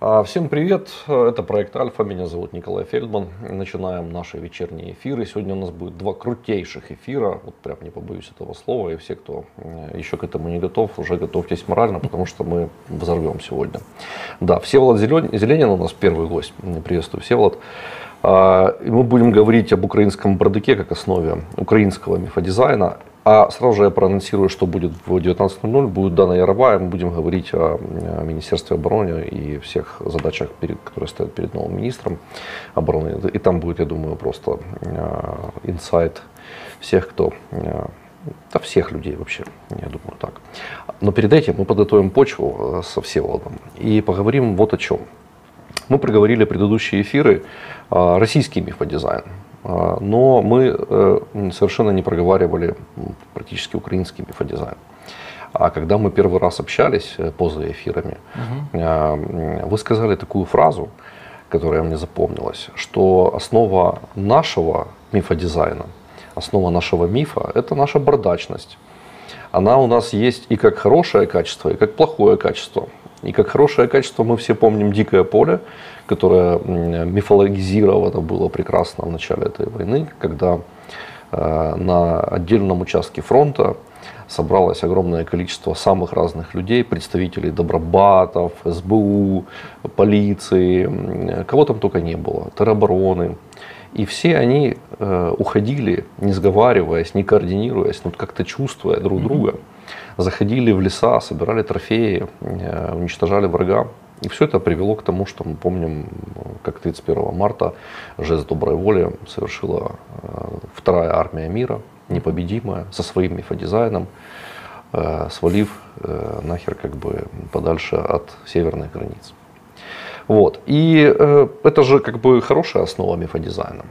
Всем привет, это проект Альфа, меня зовут Николай Фельдман. Начинаем наши вечерние эфиры. Сегодня у нас будет два крутейших эфира, вот прям не побоюсь этого слова. И все, кто еще к этому не готов, уже готовьтесь морально, потому что мы взорвем сегодня. Да, Всеволод Зеленин у нас первый гость. Приветствую, Всеволод. И мы будем говорить об украинском бардаке как основе украинского мифодизайна. А сразу же я проанонсирую, что будет в 19:00. Будет Дана Яровая. Мы будем говорить о Министерстве обороны и всех задачах, которые стоят перед новым министром обороны. И там будет, я думаю, просто инсайт всех, кто... Да всех людей вообще, я думаю, так. Но перед этим мы подготовим почву со Всеволодом и поговорим вот о чем. Мы проговорили предыдущие эфиры российский мифодизайн. Но мы совершенно не проговаривали практически украинский мифодизайн. А когда мы первый раз общались поза эфирами, вы сказали такую фразу, которая мне запомнилась, что основа нашего мифодизайна, основа нашего мифа – это наша бардачность. Она у нас есть и как хорошее качество, и как плохое качество. И как хорошее качество мы все помним «Дикое поле», которое мифологизировано было прекрасно в начале этой войны, когда на отдельном участке фронта собралось огромное количество самых разных людей, представителей добробатов, СБУ, полиции, кого там только не было, теробороны. И все они уходили, не сговариваясь, не координируясь, но как-то чувствуя друг друга, заходили в леса, собирали трофеи, уничтожали врага. И все это привело к тому, что мы помним, как 31 марта жест доброй воли совершила вторая армия мира, непобедимая, со своим мифодизайном, свалив нахер как бы подальше от северных границ. Вот. И это же как бы хорошая основа мифодизайна.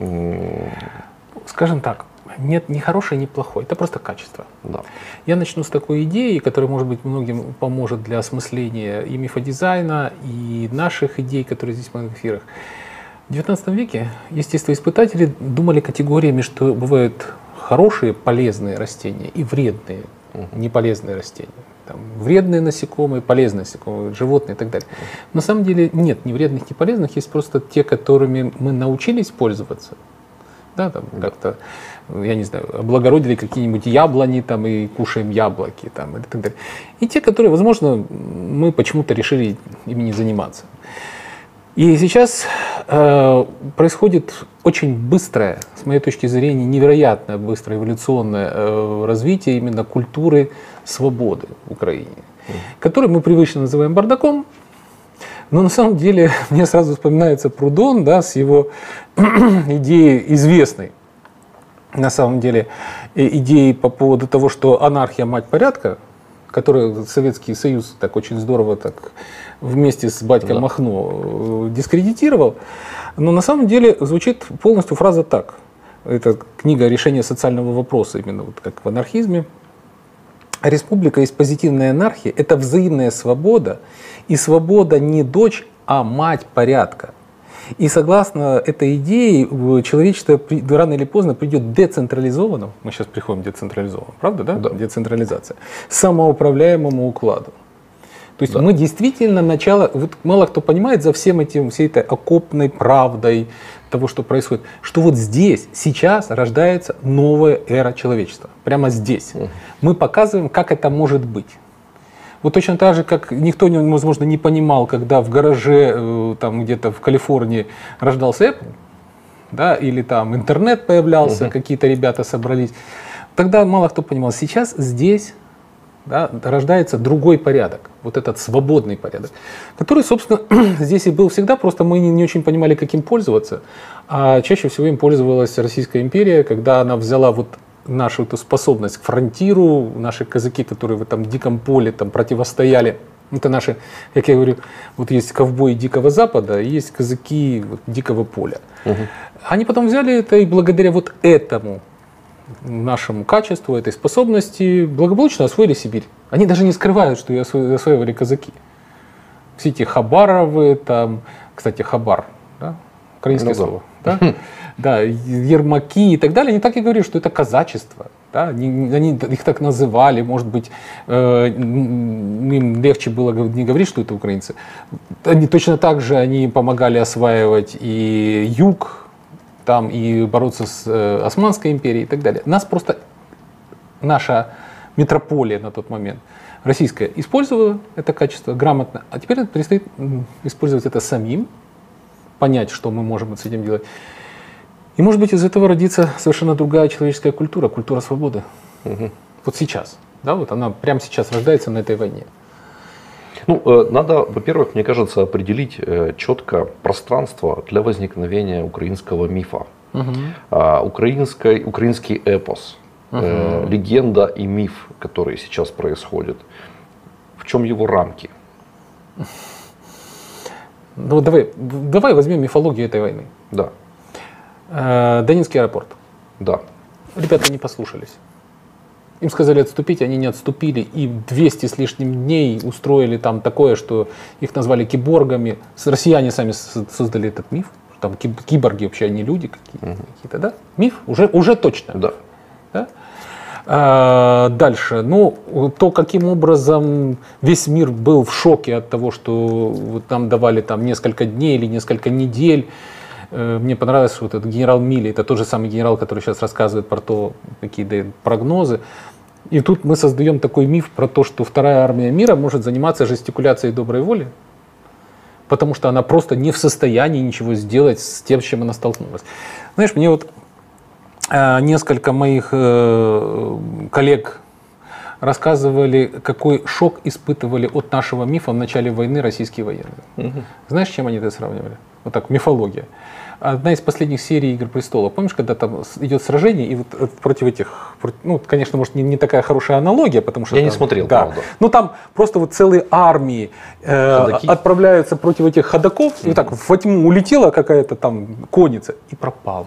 Скажем так, нет ни хорошее, ни плохое, это просто качество. Да. Я начну с такой идеи, которая, может быть, многим поможет для осмысления и мифодизайна, и наших идей, которые здесь в моих эфирах. В XIX веке естествоиспытатели думали категориями, что бывают хорошие, полезные растения и вредные, неполезные растения. Там, вредные насекомые, полезные насекомые, животные и так далее. На самом деле нет ни вредных, ни полезных, есть просто те, которыми мы научились пользоваться. Да, там как-то, я не знаю, облагородили какие-нибудь яблони там, и кушаем яблоки там, и так далее. И те, которые, возможно, мы почему-то решили ими не заниматься. И сейчас происходит очень быстрое, с моей точки зрения, невероятно быстрое эволюционное развитие именно культуры свободы в Украине, которую мы привычно называем бардаком. Но на самом деле мне сразу вспоминается Прудон, да, с его идеей известной, на самом деле, идеей по поводу того, что анархия – мать порядка, которую Советский Союз так очень здорово так вместе с батькой Махно дискредитировал. Но на самом деле звучит полностью фраза так. Это книга «Решение социального вопроса», именно вот как в анархизме. Республика есть позитивная анархия, это взаимная свобода, и свобода не дочь, а мать порядка. И согласно этой идее, человечество рано или поздно придет децентрализованным, мы сейчас приходим к децентрализованному, правда, да? Да. Децентрализация, самоуправляемому укладу. То есть мы действительно начало, вот мало кто понимает за всем этим, всей этой окопной правдой того, что происходит, что вот здесь, сейчас рождается новая эра человечества. Прямо здесь. Мы показываем, как это может быть. Вот точно так же, как никто, возможно, не понимал, когда в гараже там где-то в Калифорнии рождался Apple, да, или там интернет появлялся, какие-то ребята собрались. Тогда мало кто понимал. Сейчас здесь, да, рождается другой порядок, вот этот свободный порядок, который, собственно, здесь и был всегда, просто мы не очень понимали, как им пользоваться, а чаще всего им пользовалась Российская империя, когда она взяла вот нашу эту способность к фронтиру, наши казаки, которые в этом диком поле там противостояли, это наши, как я говорю, вот есть ковбои Дикого Запада, есть казаки вот, Дикого поля. Они потом взяли это и благодаря вот этому нашему качеству, этой способности благополучно освоили Сибирь. Они даже не скрывают, что ее осваивали казаки. Все эти Хабаровы, там, кстати, Хабар, да? Украинское слово, да? Да, Ермаки и так далее, они так и говорят, что это казачество. Да? Они их так называли, может быть, им легче было не говорить, что это украинцы. Они точно так же они помогали осваивать и юг, там, и бороться с Османской империей и так далее. Нас просто наша метрополия на тот момент российская использовала это качество грамотно, а теперь предстоит использовать это самим, понять, что мы можем с этим делать. И, может быть, из этого родится совершенно другая человеческая культура, культура свободы. Угу. Вот сейчас, да, вот она прямо сейчас рождается на этой войне. Ну, надо, во-первых, мне кажется, определить четко пространство для возникновения украинского мифа. Украинский эпос, легенда и миф, который сейчас происходит. В чем его рамки? Ну, давай возьмем мифологию этой войны. Да. Донецкий аэропорт. Да. Ребята не послушались. Им сказали отступить, они не отступили. И 200 с лишним дней устроили там такое, что их назвали киборгами. Россияне сами создали этот миф. Там киборги вообще не люди какие-то, да? Миф уже точно. Да. Да? Дальше. Ну, то, каким образом весь мир был в шоке от того, что вот нам давали там несколько дней или несколько недель. Мне понравилось, что вот этот генерал Милли, это тот же самый генерал, который сейчас рассказывает про то, какие дает прогнозы. И тут мы создаем такой миф про то, что вторая армия мира может заниматься жестикуляцией доброй воли, потому что она просто не в состоянии ничего сделать с тем, с чем она столкнулась. Знаешь, мне вот несколько моих коллег рассказывали, какой шок испытывали от нашего мифа в начале войны российские военные. Знаешь, с чем они это сравнивали? Вот так, мифология. Одна из последних серий «Игр престолов». Помнишь, когда там идет сражение, и вот против этих, ну, конечно, может, не такая хорошая аналогия, потому что... Я там, не смотрел, да, правда. ну, там просто вот целые армии отправляются против этих ходоков, и вот так во тьму улетела какая-то там конница и пропала.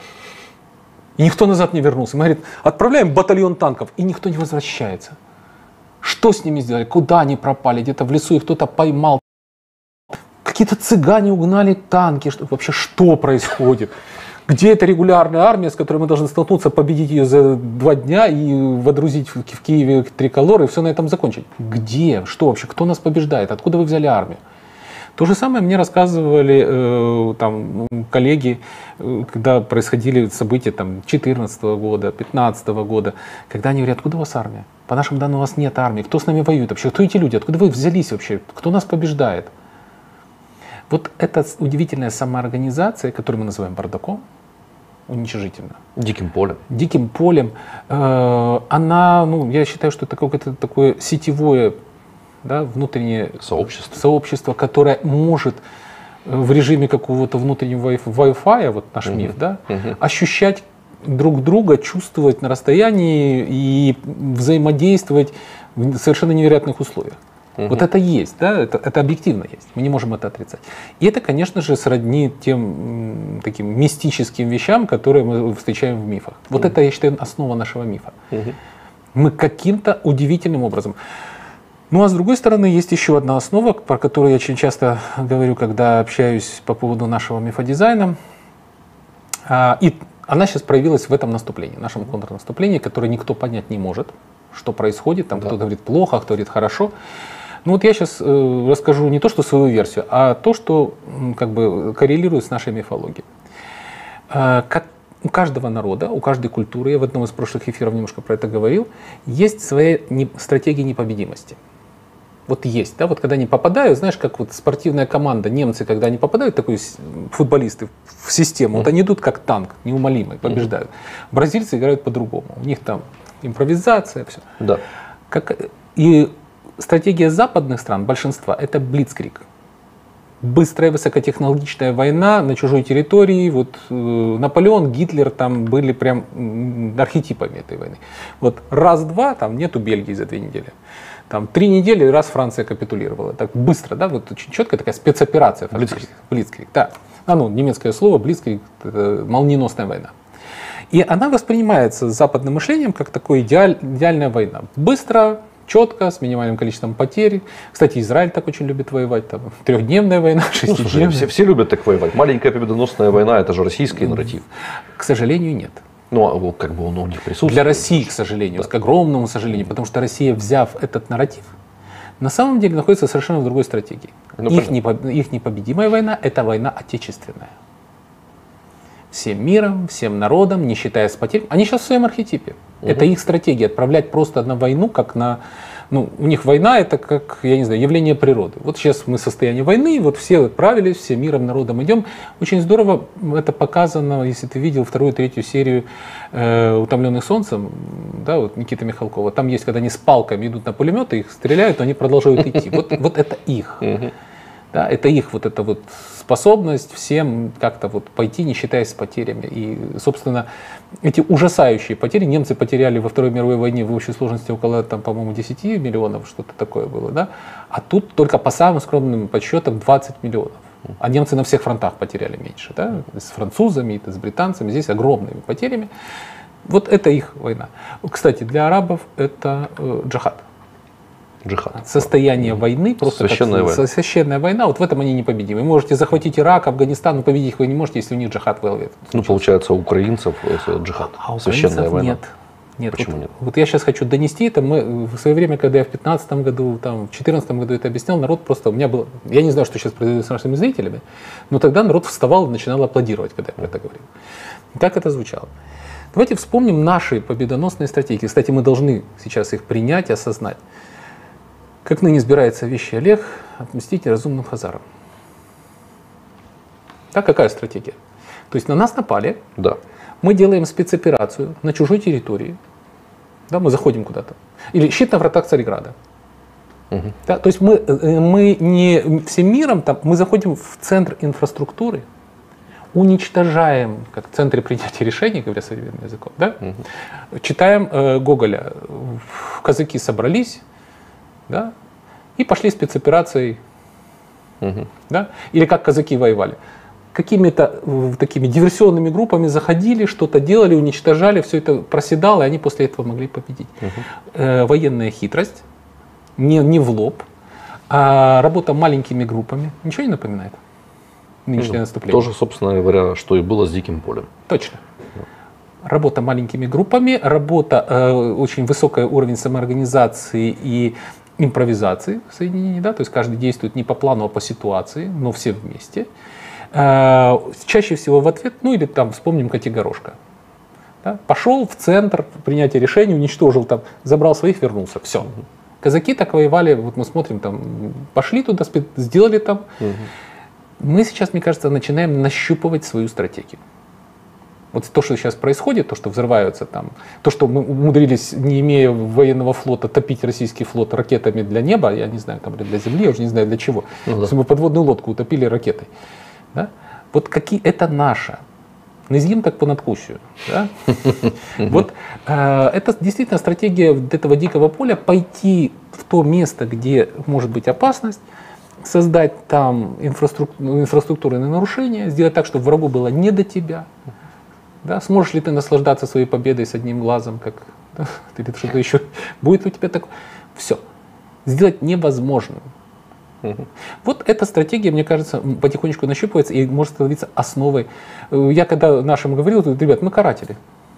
И никто назад не вернулся. Мы говорим, отправляем батальон танков, и никто не возвращается. Что с ними сделали? Куда они пропали? Где-то в лесу их кто-то поймал. Какие-то цыгане угнали танки. Вообще что происходит? Где эта регулярная армия, с которой мы должны столкнуться, победить ее за 2 дня и водрузить в Киеве триколор и все на этом закончить? Где? Что вообще? Кто нас побеждает? Откуда вы взяли армию? То же самое мне рассказывали там, коллеги, когда происходили события 2014 года, 2015 года, когда они говорят, откуда у вас армия? По нашим данным, у вас нет армии. Кто с нами воюет вообще? Кто эти люди? Откуда вы взялись вообще? Кто нас побеждает? Вот эта удивительная самоорганизация, которую мы называем бардаком, уничижительно. Диким полем. Диким полем. Она, ну, я считаю, что это какое-то такое сетевое, да, внутреннее сообщество, которое может в режиме какого-то внутреннего Wi-Fi, вот наш миф, да, ощущать друг друга, чувствовать на расстоянии и взаимодействовать в совершенно невероятных условиях. Вот это есть, да, это объективно есть, мы не можем это отрицать. И это, конечно же, сродни тем таким мистическим вещам, которые мы встречаем в мифах. Вот это, я считаю, основа нашего мифа. Мы каким-то удивительным образом. Ну а с другой стороны, есть еще одна основа, про которую я очень часто говорю, когда общаюсь по поводу нашего мифодизайна. И она сейчас проявилась в этом наступлении, нашем контрнаступлении, которое никто понять не может, что происходит. Там кто-то говорит плохо, а кто говорит хорошо. Ну вот я сейчас расскажу не то, что свою версию, а то, что как бы коррелирует с нашей мифологией. Как у каждого народа, у каждой культуры, я в одном из прошлых эфиров немножко про это говорил, есть своя стратегия непобедимости. Вот есть, да, вот когда они попадают, знаешь, как вот спортивная команда, немцы, когда они попадают, такой футболисты в систему, вот они идут как танк, неумолимый, побеждают. Бразильцы играют по-другому, у них там импровизация, все. Да. И стратегия западных стран, большинства, это блицкриг. Быстрая высокотехнологичная война на чужой территории. Вот Наполеон, Гитлер там были прям архетипами этой войны. Вот раз-два, там нету Бельгии за 2 недели. Там 3 недели, раз Франция капитулировала. Так быстро, да, вот очень четкая такая спецоперация. Блицкриг, да. Немецкое слово блицкриг, это молниеносная война. И она воспринимается западным мышлением как такая идеальная война. Быстро, четко, с минимальным количеством потерь. Кстати, Израиль так очень любит воевать. Там 3-дневная война, 6-дневная. Все любят так воевать. Маленькая победоносная война, это же российский нарратив. К сожалению, нет. Ну, как бы он у них присутствует. Для России, к сожалению, к огромному сожалению, потому что Россия, взяв этот нарратив, на самом деле находится совершенно в другой стратегии. Ну, их непобедимая война – это война отечественная. Всем миром, всем народом, не считая с потерь. Они сейчас в своем архетипе. Это их стратегия. Отправлять просто на войну, как на... Ну, у них война – это как, я не знаю, явление природы. Вот сейчас мы в состоянии войны, вот все отправились, все миром, народом идем. Очень здорово это показано, если ты видел вторую, третью серию «Утомленных солнцем», да, вот Никиты Михалкова. Там есть, когда они с палками идут на пулеметы, их стреляют, но они продолжают идти. Вот это их. Да, это их вот эта вот способность всем как-то вот пойти, не считаясь с потерями. И, собственно, эти ужасающие потери немцы потеряли во Второй мировой войне в общей сложности около, там, по-моему, 10 миллионов, что-то такое было, да? А тут только по самым скромным подсчетам 20 миллионов. А немцы на всех фронтах потеряли меньше, да? С французами, с британцами, здесь огромными потерями. Вот это их война. Кстати, для арабов это джихад. Джихад. Состояние войны, просто священная война. Священная война, вот в этом они непобедимы. Вы можете захватить Ирак, Афганистан, но победить их вы не можете, если у них джихад в голове. Ну, получается, у украинцев джихад. А у священная украинцев война. Нет. Почему нет? Вот я сейчас хочу донести это. Мы в свое время, когда я в 2015 году, там, в 2014 году это объяснял, народ просто... У меня было... Я не знаю, что сейчас произойдет с нашими зрителями, но тогда народ вставал и начинал аплодировать, когда я про это говорил. Так это звучало. Давайте вспомним наши победоносные стратегии. Кстати, мы должны сейчас их принять, осознать. Как ныне избирается вещий Олег отмстить неразумным хазарам. Так, какая стратегия? То есть на нас напали, Да. мы делаем спецоперацию на чужой территории, да, мы заходим куда-то. Или щит на вратах Царьграда. Да, то есть мы не всем миром, там, мы заходим в центр инфраструктуры, уничтожаем, как в центре принятия решений, говоря современным языком, да? Читаем Гоголя. Казаки собрались, да, и пошли спецоперацией. Да? Или как казаки воевали. Какими-то такими диверсионными группами заходили, что-то делали, уничтожали, все это проседало, и они после этого могли победить. Военная хитрость, не в лоб, а работа маленькими группами. Ничего не напоминает? Нынешнее наступление. Тоже, собственно говоря, что и было с Диким полем. Точно. Работа маленькими группами, работа, очень высокий уровень самоорганизации и импровизации в соединении, да, то есть каждый действует не по плану, а по ситуации, но все вместе. Чаще всего в ответ, ну или там вспомним Котигорошко. Да, пошел в центр принятия решений, уничтожил там, забрал своих, вернулся, все. Казаки так воевали, вот мы смотрим там, пошли туда, сделали там. Мы сейчас, мне кажется, начинаем нащупывать свою стратегию. Вот то, что сейчас происходит, то, что взрываются там, то, что мы умудрились, не имея военного флота, топить российский флот ракетами для неба, я не знаю, там, для земли, я уже не знаю для чего. То есть мы подводную лодку утопили ракетой. Да? Вот какие это наше. Низгим так по надкусию. Да? Вот это действительно стратегия этого дикого поля, пойти в то место, где может быть опасность, создать там инфраструктурные нарушения, сделать так, чтобы врагу было не до тебя. Да? Сможешь ли ты наслаждаться своей победой с одним глазом, как, да? Или что-то еще будет у тебя такое? Все. Сделать невозможным. Вот эта стратегия, мне кажется, потихонечку нащупывается и может становиться основой. Я когда нашим говорил, ребят, мы каратели.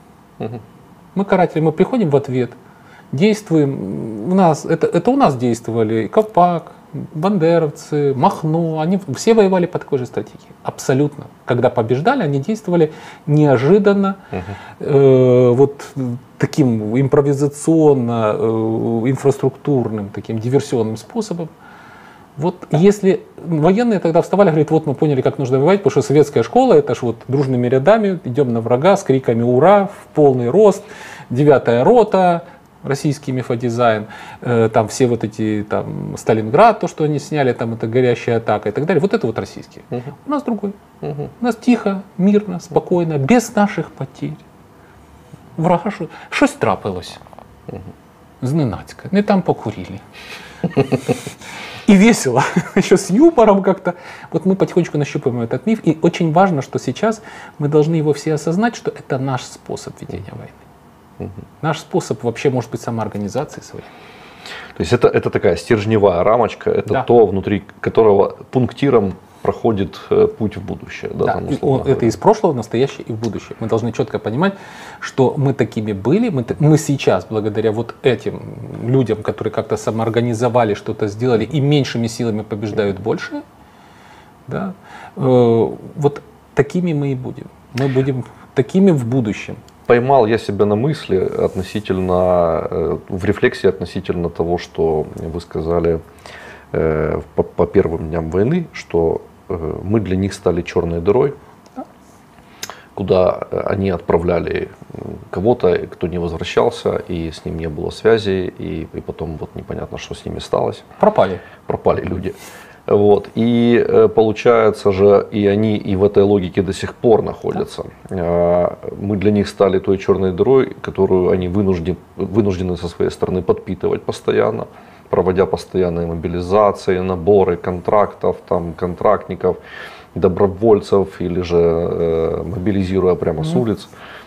Мы каратели, мы приходим в ответ, действуем. У нас, это у нас действовали Ковпак, бандеровцы, Махно, они все воевали по такой же стратегии. Абсолютно. Когда побеждали, они действовали неожиданно, вот таким импровизационно, инфраструктурным, таким диверсионным способом. Вот если военные тогда вставали, говорят, вот мы поняли, как нужно воевать, потому что советская школа, это ж вот дружными рядами идем на врага с криками «Ура!», в полный рост, 9-я рота, российский мифодизайн, там все вот эти, там, Сталинград, то, что они сняли, там, это горящая атака и так далее. Вот это вот российский. У нас другой. У нас тихо, мирно, спокойно, без наших потерь. Врага щось трапилось. Зненацька. Не там покурили. И весело, еще с юмором как-то. Вот мы потихонечку нащупываем этот миф. И очень важно, что сейчас мы должны его все осознать, что это наш способ ведения войны. Наш способ вообще может быть самоорганизации своей. То есть это такая стержневая рамочка, это то, внутри которого пунктиром проходит путь в будущее. Да, Да, там, это из прошлого, настоящее и в будущее. Мы должны четко понимать, что мы такими были, мы сейчас, благодаря вот этим людям, которые как-то самоорганизовали, что-то сделали и меньшими силами побеждают больше, да, вот такими мы и будем. Мы будем такими в будущем. Поймал я себя на мысли относительно, в рефлексии относительно того, что вы сказали по первым дням войны, что мы для них стали черной дырой, куда они отправляли кого-то, кто не возвращался, и с ним не было связи, и потом вот непонятно, что с ними сталось. Пропали люди. Вот. И получается же, и они и в этой логике до сих пор находятся. Мы для них стали той черной дырой, которую они вынуждены со своей стороны подпитывать постоянно, проводя постоянные мобилизации, наборы контрактов, там, контрактников, добровольцев, или же мобилизируя прямо с улиц,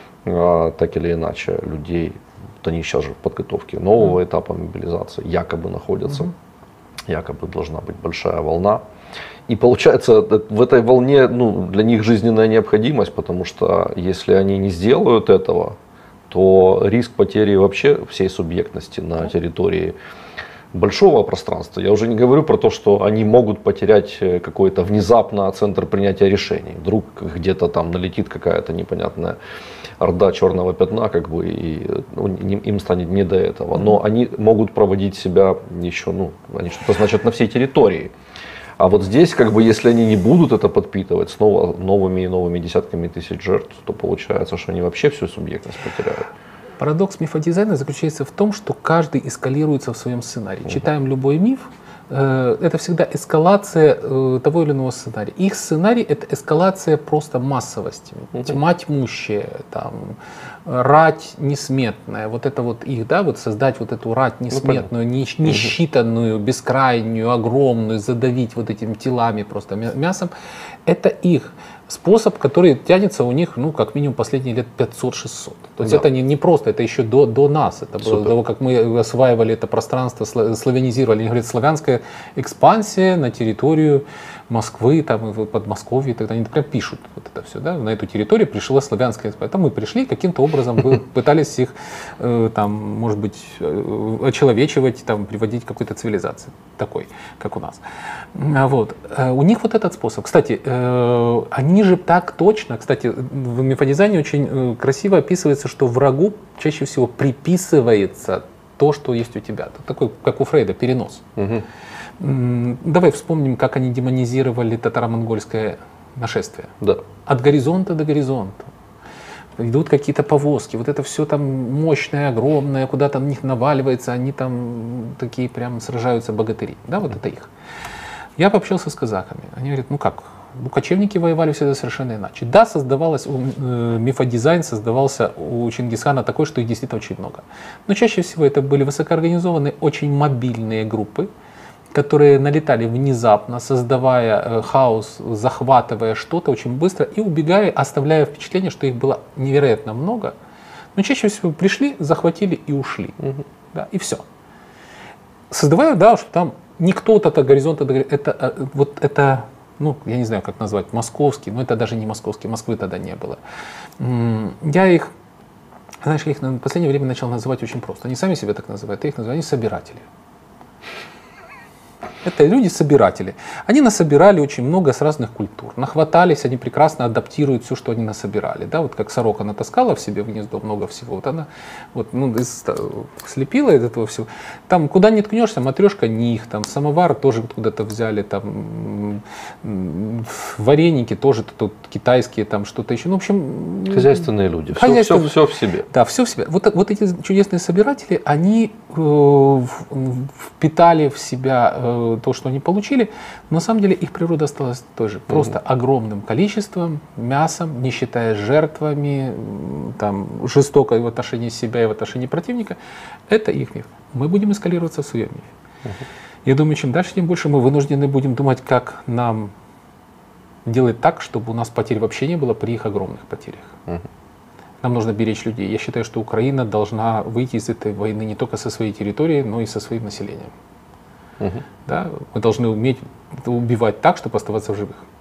так или иначе, людей. Вот они сейчас же в подготовке нового этапа мобилизации якобы находятся. Якобы должна быть большая волна. И получается, в этой волне для них жизненная необходимость, потому что если они не сделают этого, то риск потери вообще всей субъектности на территории большого пространства. Я уже не говорю про то, что они могут потерять какой-то внезапно центр принятия решений. Вдруг где-то там налетит какая-то непонятная орда черного пятна, как бы, и им станет не до этого. Но они могут проводить себя еще, они что-то значат на всей территории. А вот здесь, как бы, если они не будут это подпитывать снова новыми и новыми десятками тысяч жертв, то получается, что они вообще всю субъектность потеряют. Парадокс мифодизайна заключается в том, что каждый эскалируется в своем сценарии. Читаем любой миф, это всегда эскалация того или иного сценария. Их сценарий — это эскалация просто массовости. Тьма тьмущая, там, рать несметная. Вот это вот их, да, вот создать вот эту рать несметную, несчитанную, бескрайнюю, огромную, задавить вот этими телами, просто мясом. Это их способ, который тянется у них, как минимум последние лет 500-600. То есть это не просто, это еще до нас. Это было до того, как мы осваивали это пространство, славянизировали. Они говорят, славянская экспансия на территорию Москвы, там, Подмосковья, и тогда они прям пишут вот это все, да, на эту территорию пришла славянская экспансия. Там мы пришли, каким-то образом пытались их, там, может быть, очеловечивать, там, приводить к какой-то цивилизации, такой, как у нас. Вот. У них вот этот способ. Кстати, они же так точно, кстати, в мифодизайне очень красиво описывается, что врагу чаще всего приписывается то, что есть у тебя. Это такой, как у Фрейда, перенос. Давай вспомним, как они демонизировали татаро-монгольское нашествие. Да. От горизонта до горизонта. Идут какие-то повозки, вот это все там мощное, огромное, куда-то на них наваливается, они там такие прям сражаются богатыри. Да, вот это их. Я пообщался с казаками. Они говорят, кочевники воевали всегда совершенно иначе. Да, мифодизайн создавался у Чингисхана такой, что их действительно очень много. Но чаще всего это были высокоорганизованные, очень мобильные группы, которые налетали внезапно, создавая хаос, захватывая что-то очень быстро и убегая, оставляя впечатление, что их было невероятно много. Но чаще всего пришли, захватили и ушли. Да, и все. Создавая, да, что там не кто-то от горизонта, это, я не знаю, как назвать, московский, но это даже не московский, Москвы тогда не было. Я их в последнее время начал называть очень просто. Они сами себя так называют, я их называю, они собиратели. Это люди-собиратели. Они насобирали очень много с разных культур. Нахватались, они прекрасно адаптируют все, что они насобирали. Да? Вот как сорока натаскала в себе в гнездо много всего, вот она слепила из этого всего. Там куда не ткнешься, матрешка них, там самовар тоже куда-то взяли, там вареники тоже тут китайские, там что-то еще. В общем, хозяйственные люди. Все в себе. Да, все в себе. Вот эти чудесные собиратели, они впитали в себя то, что они получили, но на самом деле их природа осталась той же. Просто огромным количеством, мясом, не считая жертвами, там, жестокое в отношении себя и в отношении противника. Это их миф. Мы будем эскалироваться в своем мифе. Я думаю, чем дальше, тем больше мы вынуждены будем думать, как нам делать так, чтобы у нас потерь вообще не было при их огромных потерях. Нам нужно беречь людей. Я считаю, что Украина должна выйти из этой войны не только со своей территорией, но и со своим населением. Да? Мы должны уметь убивать так, чтобы оставаться в живых.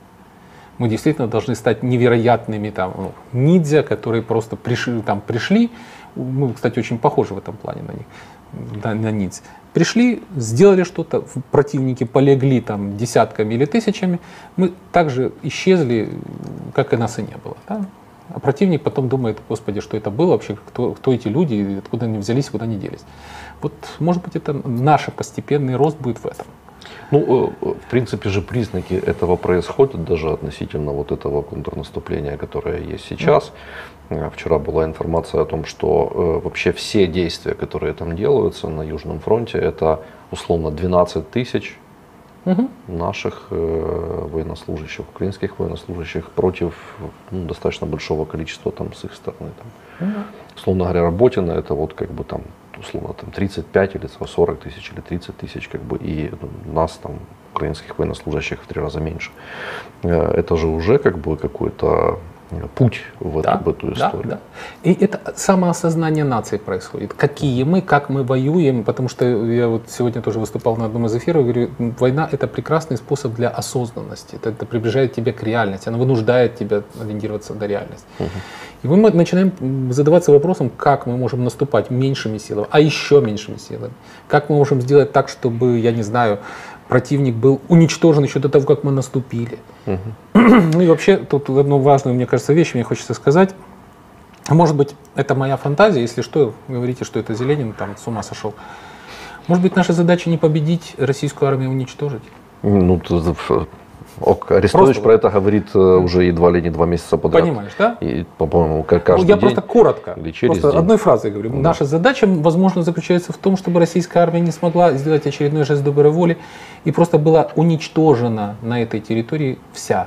Мы действительно должны стать невероятными там, ниндзя, которые просто пришли. Мы, кстати, очень похожи в этом плане на них, на ниндзя. Пришли, сделали что-то, противники полегли там десятками или тысячами, мы также исчезли, как и нас и не было. Да? А противник потом думает: господи, что это было вообще, кто эти люди, откуда они взялись, куда они делись. Вот, может быть, это наш постепенный рост будет в этом. Ну, в принципе же признаки этого происходят даже относительно вот этого контрнаступления, которое есть сейчас. Вчера была информация о том, что вообще все действия, которые там делаются на Южном фронте, это условно 12 тысяч наших военнослужащих, украинских военнослужащих против достаточно большого количества там с их стороны. Там. Условно говоря, Работино это вот как бы там условно там 35 или 40 тысяч или 30 тысяч, как бы, и нас там, украинских военнослужащих, в 3 раза меньше. Это же уже как бы какой-то путь в эту историю. Да. И это самоосознание нации происходит. Какие мы, как мы воюем, потому что я вот сегодня тоже выступал на одном из эфиров, говорю, война — это прекрасный способ для осознанности, это приближает тебя к реальности, она вынуждает тебя ориентироваться на реальность. И мы начинаем задаваться вопросом, как мы можем наступать меньшими силами, а еще меньшими силами. Как мы можем сделать так, чтобы, я не знаю, противник был уничтожен еще до того, как мы наступили. Ну и вообще, тут одну важную, мне кажется, вещь мне хочется сказать. Может быть, это моя фантазия, если что, говорите, что это Зеленин там с ума сошел. Может быть, наша задача не победить российскую армию, уничтожить? Ну, Арестович про это говорит уже едва ли не 2 месяца подряд. Понимаешь, да? И, по-моему, каждый я день. Просто коротко, просто одной фразой говорю. Да. Наша задача, возможно, заключается в том, чтобы российская армия не смогла сделать очередной жест доброй воли и просто была уничтожена на этой территории вся.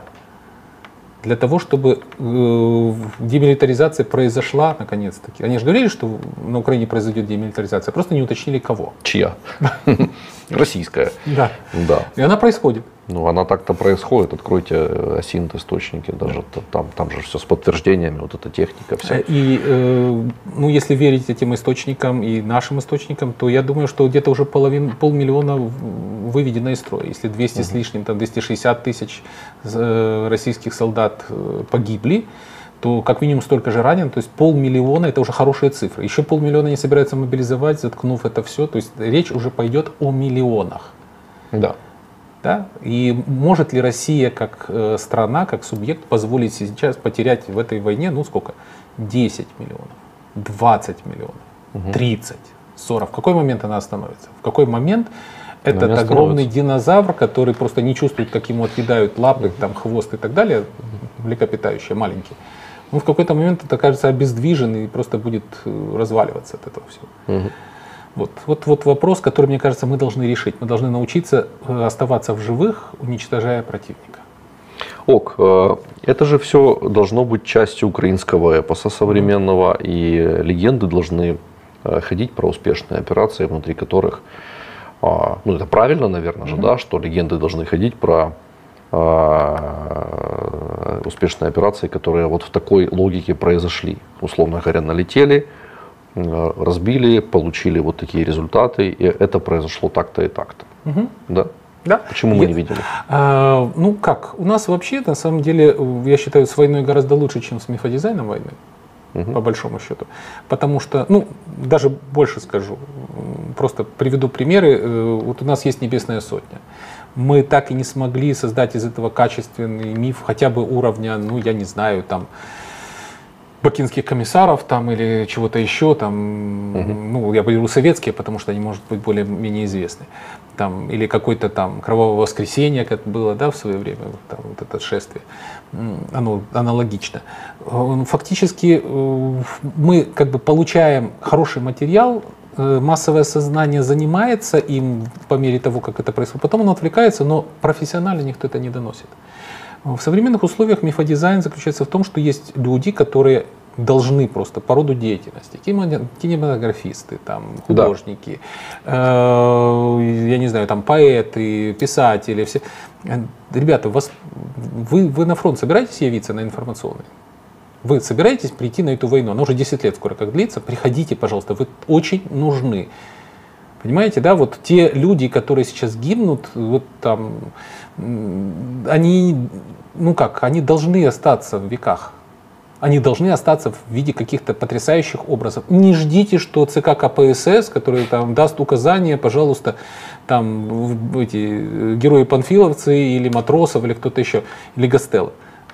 Для того, чтобы демилитаризация произошла наконец-таки. Они же говорили, что на Украине произойдет демилитаризация, просто не уточнили кого. Чья? Российская. Да. Да. И она происходит. Ну, она так-то происходит. Откройте ОСИНТ источники, даже там же все с подтверждениями, вот эта техника вся. И если верить этим источникам и нашим источникам, то я думаю, что где-то уже 500 000 выведено из строя. Если 200 с лишним, там 260 тысяч российских солдат погибли, то как минимум столько же ранен, то есть 500 000 это уже хорошие цифры. Еще 500 000 они собираются мобилизовать, заткнув это все, то есть речь уже пойдет о миллионах. Да. Да? И может ли Россия как страна, как субъект позволить сейчас потерять в этой войне, 10 миллионов, 20 миллионов, 30, 40? В какой момент она остановится? В какой момент этот огромный динозавр, который просто не чувствует, как ему отъедают лапы, там, хвост и так далее, млекопитающие, маленькие, он в какой-то момент окажется обездвижен и просто будет разваливаться от этого всего. Вот вопрос, который, мне кажется, мы должны решить. Мы должны научиться оставаться в живых, уничтожая противника. Это же все должно быть частью украинского эпоса современного, и легенды должны ходить про успешные операции, внутри которых, это правильно, наверное же, да, что легенды должны ходить про успешные операции, которые вот в такой логике произошли. Условно говоря, налетели, разбили, получили вот такие результаты, и это произошло так-то и так-то. Да? Да. Почему мы не видели? У нас вообще, на самом деле, я считаю, с войной гораздо лучше, чем с мифодизайном войны, по большому счету. Потому что, даже больше скажу, просто приведу примеры. Вот у нас есть Небесная Сотня. Мы так и не смогли создать из этого качественный миф, хотя бы уровня, я не знаю, там, бакинских комиссаров там, или чего-то еще, там, я беру советские, потому что они, может быть, более-менее известны. Там, или какое-то там кровавое воскресенье, как было, да, в свое время, там, вот это шествие, оно аналогично. Фактически мы как бы получаем хороший материал, массовое сознание занимается им по мере того, как это происходит, потом оно отвлекается, но профессионально никто это не доносит. В современных условиях мифодизайн заключается в том, что есть люди, которые должны просто по роду деятельности, кинематографисты, там, художники, я не знаю, там, поэты, писатели, все. Ребята, вы на фронт собираетесь явиться на информационный? Вы собираетесь прийти на эту войну? Она уже 10 лет скоро как длится. Приходите, пожалуйста, вы очень нужны. Понимаете, да, вот те люди, которые сейчас гибнут, вот там, они, ну как, они должны остаться в веках. Они должны остаться в виде каких-то потрясающих образов. Не ждите, что ЦК КПСС, который там даст указания, пожалуйста, там эти герои-панфиловцы или Матросов, или кто-то еще, или Гастелло.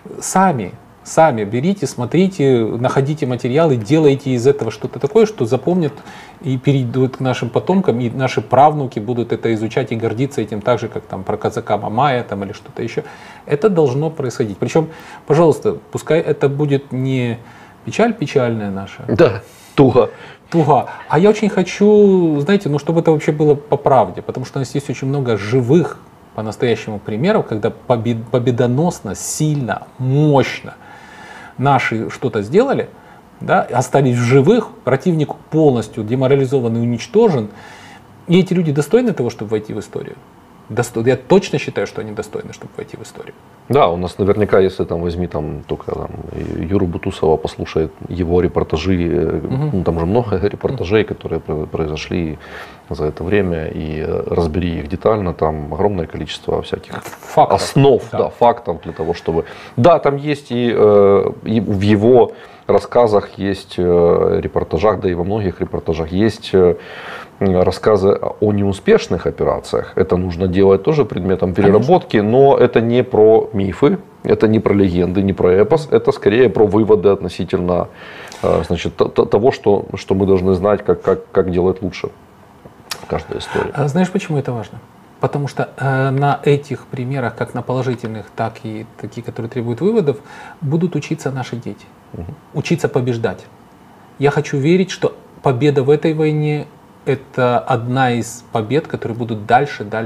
Сами берите, смотрите, находите материалы, делайте из этого что-то такое, что запомнят и перейдут к нашим потомкам, и наши правнуки будут это изучать и гордиться этим так же, как там про казака Мамая там, или что-то еще. Это должно происходить. Причем, пожалуйста, пускай это будет не печаль печальная наша. Да, туго. А я очень хочу, знаете, ну чтобы это вообще было по правде, потому что у нас есть очень много живых по-настоящему примеров, когда победоносно, сильно, мощно наши что-то сделали, да, остались в живых, противник полностью деморализован и уничтожен, и эти люди достойны того, чтобы войти в историю. Я точно считаю, что они достойны, чтобы войти в историю. Да, у нас наверняка, если там возьми там только там, Юру Бутусова, послушает его репортажи, ну, там же много репортажей, которые произошли за это время, и разбери их детально, там огромное количество всяких фактов, основ, да, фактов для того, чтобы... Да, там есть и в его рассказах, есть репортажах, да и во многих репортажах есть рассказы о неуспешных операциях. Это нужно делать тоже предметом переработки, но это не про мифы, это не про легенды, не про эпос, это скорее про выводы относительно, значит, того, что мы должны знать, как делать лучше каждая история. А знаешь, почему это важно? Потому что на этих примерах, как на положительных, так и такие, которые требуют выводов, будут учиться наши дети. Учиться побеждать. Я хочу верить, что победа в этой войне — это одна из побед, которые будут дальше. Да.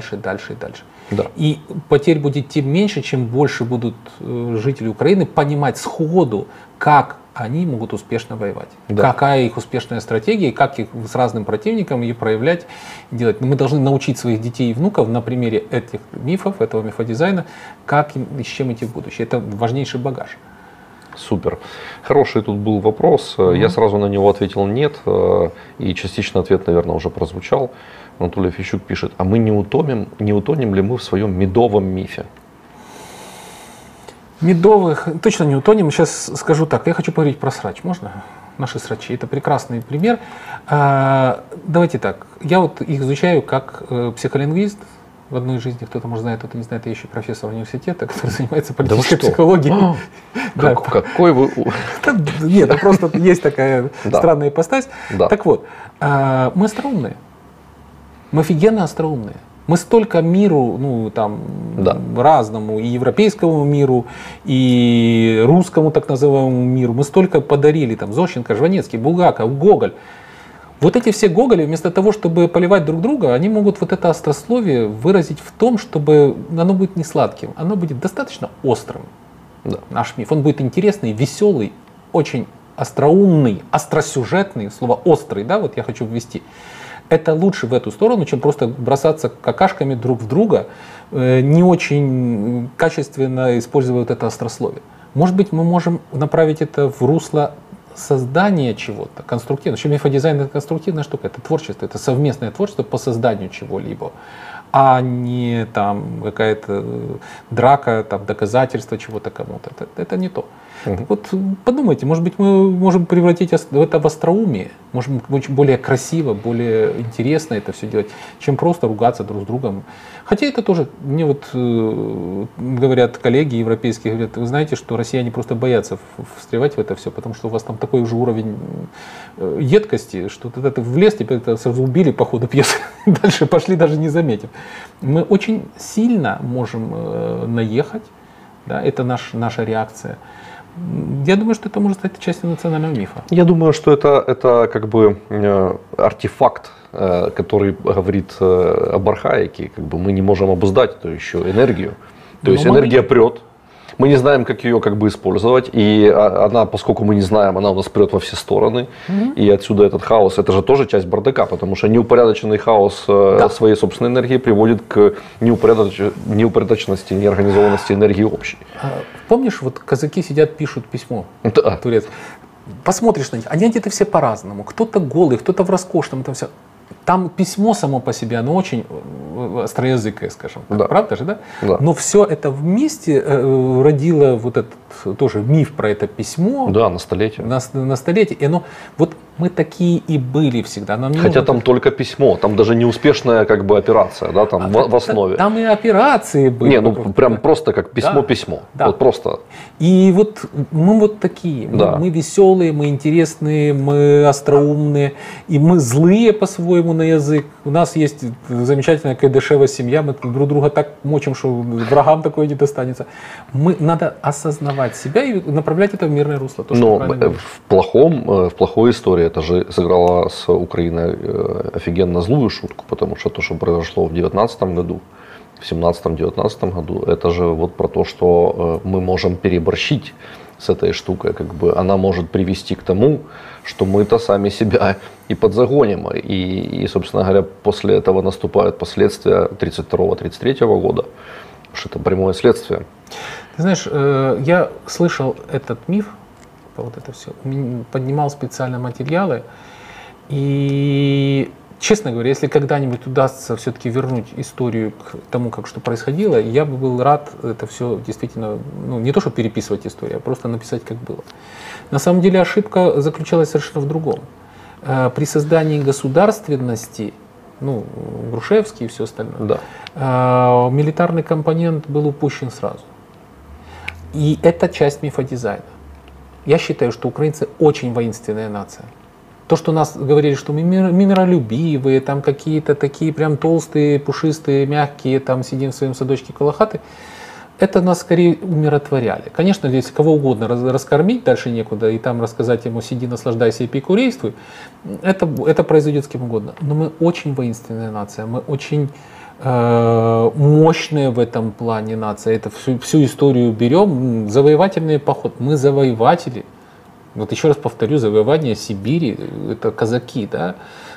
И потерь будет тем меньше, чем больше будут жители Украины понимать сходу, как они могут успешно воевать. Да. Какая их успешная стратегия, как их с разным противником ее проявлять и делать. Но мы должны научить своих детей и внуков на примере этих мифов, этого мифодизайна, как им, с чем идти в будущее. Это важнейший багаж. Супер. Хороший тут был вопрос. Я сразу на него ответил нет. И частично ответ, наверное, уже прозвучал. Анатолий Фищук пишет: а мы не утонем ли мы в своем медовом мифе? Медовых точно не утонем. Сейчас скажу так. Я хочу поговорить про срач. Можно? Наши срачи. Это прекрасный пример. Давайте так. Я вот их изучаю как психолингвист. В одной жизни, кто-то, может, знает, кто-то не знает, я еще профессор университета, который занимается политической психологией. Какой вы... Нет, просто есть такая странная ипостась. Так вот, мы остроумные. Мы офигенно остроумные. Мы столько миру, ну, там, разному, и европейскому миру, и русскому так называемому миру, мы столько подарили, там, Зощенко, Жванецкий, Булгаков, Гоголь. Вот эти все Гоголи, вместо того, чтобы поливать друг друга, они могут вот это острословие выразить в том, чтобы оно будет не сладким, оно будет достаточно острым. Да. Наш миф, он будет интересный, веселый, очень остроумный, остросюжетный, слово острый, да, вот я хочу ввести. Это лучше в эту сторону, чем просто бросаться какашками друг в друга, не очень качественно используя вот это острословие. Может быть, мы можем направить это в русло создание чего-то конструктивного. Еще мифодизайн — это конструктивная штука, это творчество, это совместное творчество по созданию чего-либо, а не там какая-то драка, там, доказательство чего-то кому-то. Это не то. Вот подумайте, может быть, мы можем превратить это в остроумие, можем очень более красиво, более интересно это все делать, чем просто ругаться друг с другом. Хотя это тоже, мне вот говорят коллеги европейские, говорят: вы знаете, что россияне просто боятся встревать в это все, потому что у вас там такой уже уровень едкости, что ты в лес, тебя это сразу убили по ходу пьесы, дальше пошли, даже не заметив. Мы очень сильно можем наехать, да, это наша реакция. Я думаю, что это может стать частью национального мифа. Я думаю, что это как бы артефакт, который говорит об архаике. Как бы мы не можем обуздать эту еще энергию. То есть энергия прет. Мы не знаем, как ее как бы использовать. И она, поскольку мы не знаем, она у нас прет во все стороны. И отсюда этот хаос. Это же тоже часть бардака. Потому что неупорядоченный хаос своей собственной энергии приводит к неупорядоченности, неорганизованности энергии общей. Помнишь, вот казаки сидят, пишут письмо турецкое. Посмотришь на них, они одеты все по-разному. Кто-то голый, кто-то в роскошном. Там все. там письмо само по себе, оно очень остроязыкое, скажем так, Да. правда же, да? Да. Но все это вместе родило вот этот тоже миф про это письмо. Да, на столетие. На столетие. И оно, вот мы такие и были всегда. Нам не Хотя нужно там только письмо, там даже неуспешная как бы операция, да, там в основе. Там и операции были. Не, ну прям просто как письмо-письмо. Да. Вот просто. И вот мы вот такие. Да. Мы веселые, мы интересные, мы остроумные. И мы злые по-своему на язык. У нас есть замечательная кайдашева семья. Мы друг друга так мочим, что врагам такое не достанется. Надо осознавать себя и направлять это в мирное русло. То, что Но правильно говоришь. в плохой истории это же сыграло с Украиной офигенно злую шутку, потому что то, что произошло в 2019 году, в 2017-2019 году, это же вот про то, что мы можем переборщить с этой штукой, как бы она может привести к тому, что мы-то сами себя и подзагоним. И, собственно говоря, после этого наступают последствия 1932-1933 года, потому что это прямое следствие. Ты знаешь, я слышал этот миф, вот это все, поднимал специально материалы, и, честно говоря, если когда-нибудь удастся все-таки вернуть историю к тому, как что происходило, я бы был рад это все действительно, ну, не то, что переписывать историю, а просто написать, как было. На самом деле ошибка заключалась совершенно в другом. При создании государственности, ну, Грушевский и все остальное, Да. милитарный компонент был упущен сразу. И это часть мифодизайна. Я считаю, что украинцы очень воинственная нация. То, что нас говорили, что мы миролюбивые, там какие-то такие прям толстые, пушистые, мягкие, там сидим в своем садочке колохаты, это нас скорее умиротворяли. Конечно, если кого угодно раскормить, дальше некуда, и там рассказать ему «сиди, наслаждайся и эпикурействуй», это произойдет с кем угодно. Но мы очень воинственная нация, мы очень мощная в этом плане нация. Это всю историю берем, завоевательный поход. Мы завоеватели. Вот еще раз повторю, завоевание Сибири, это казаки, да?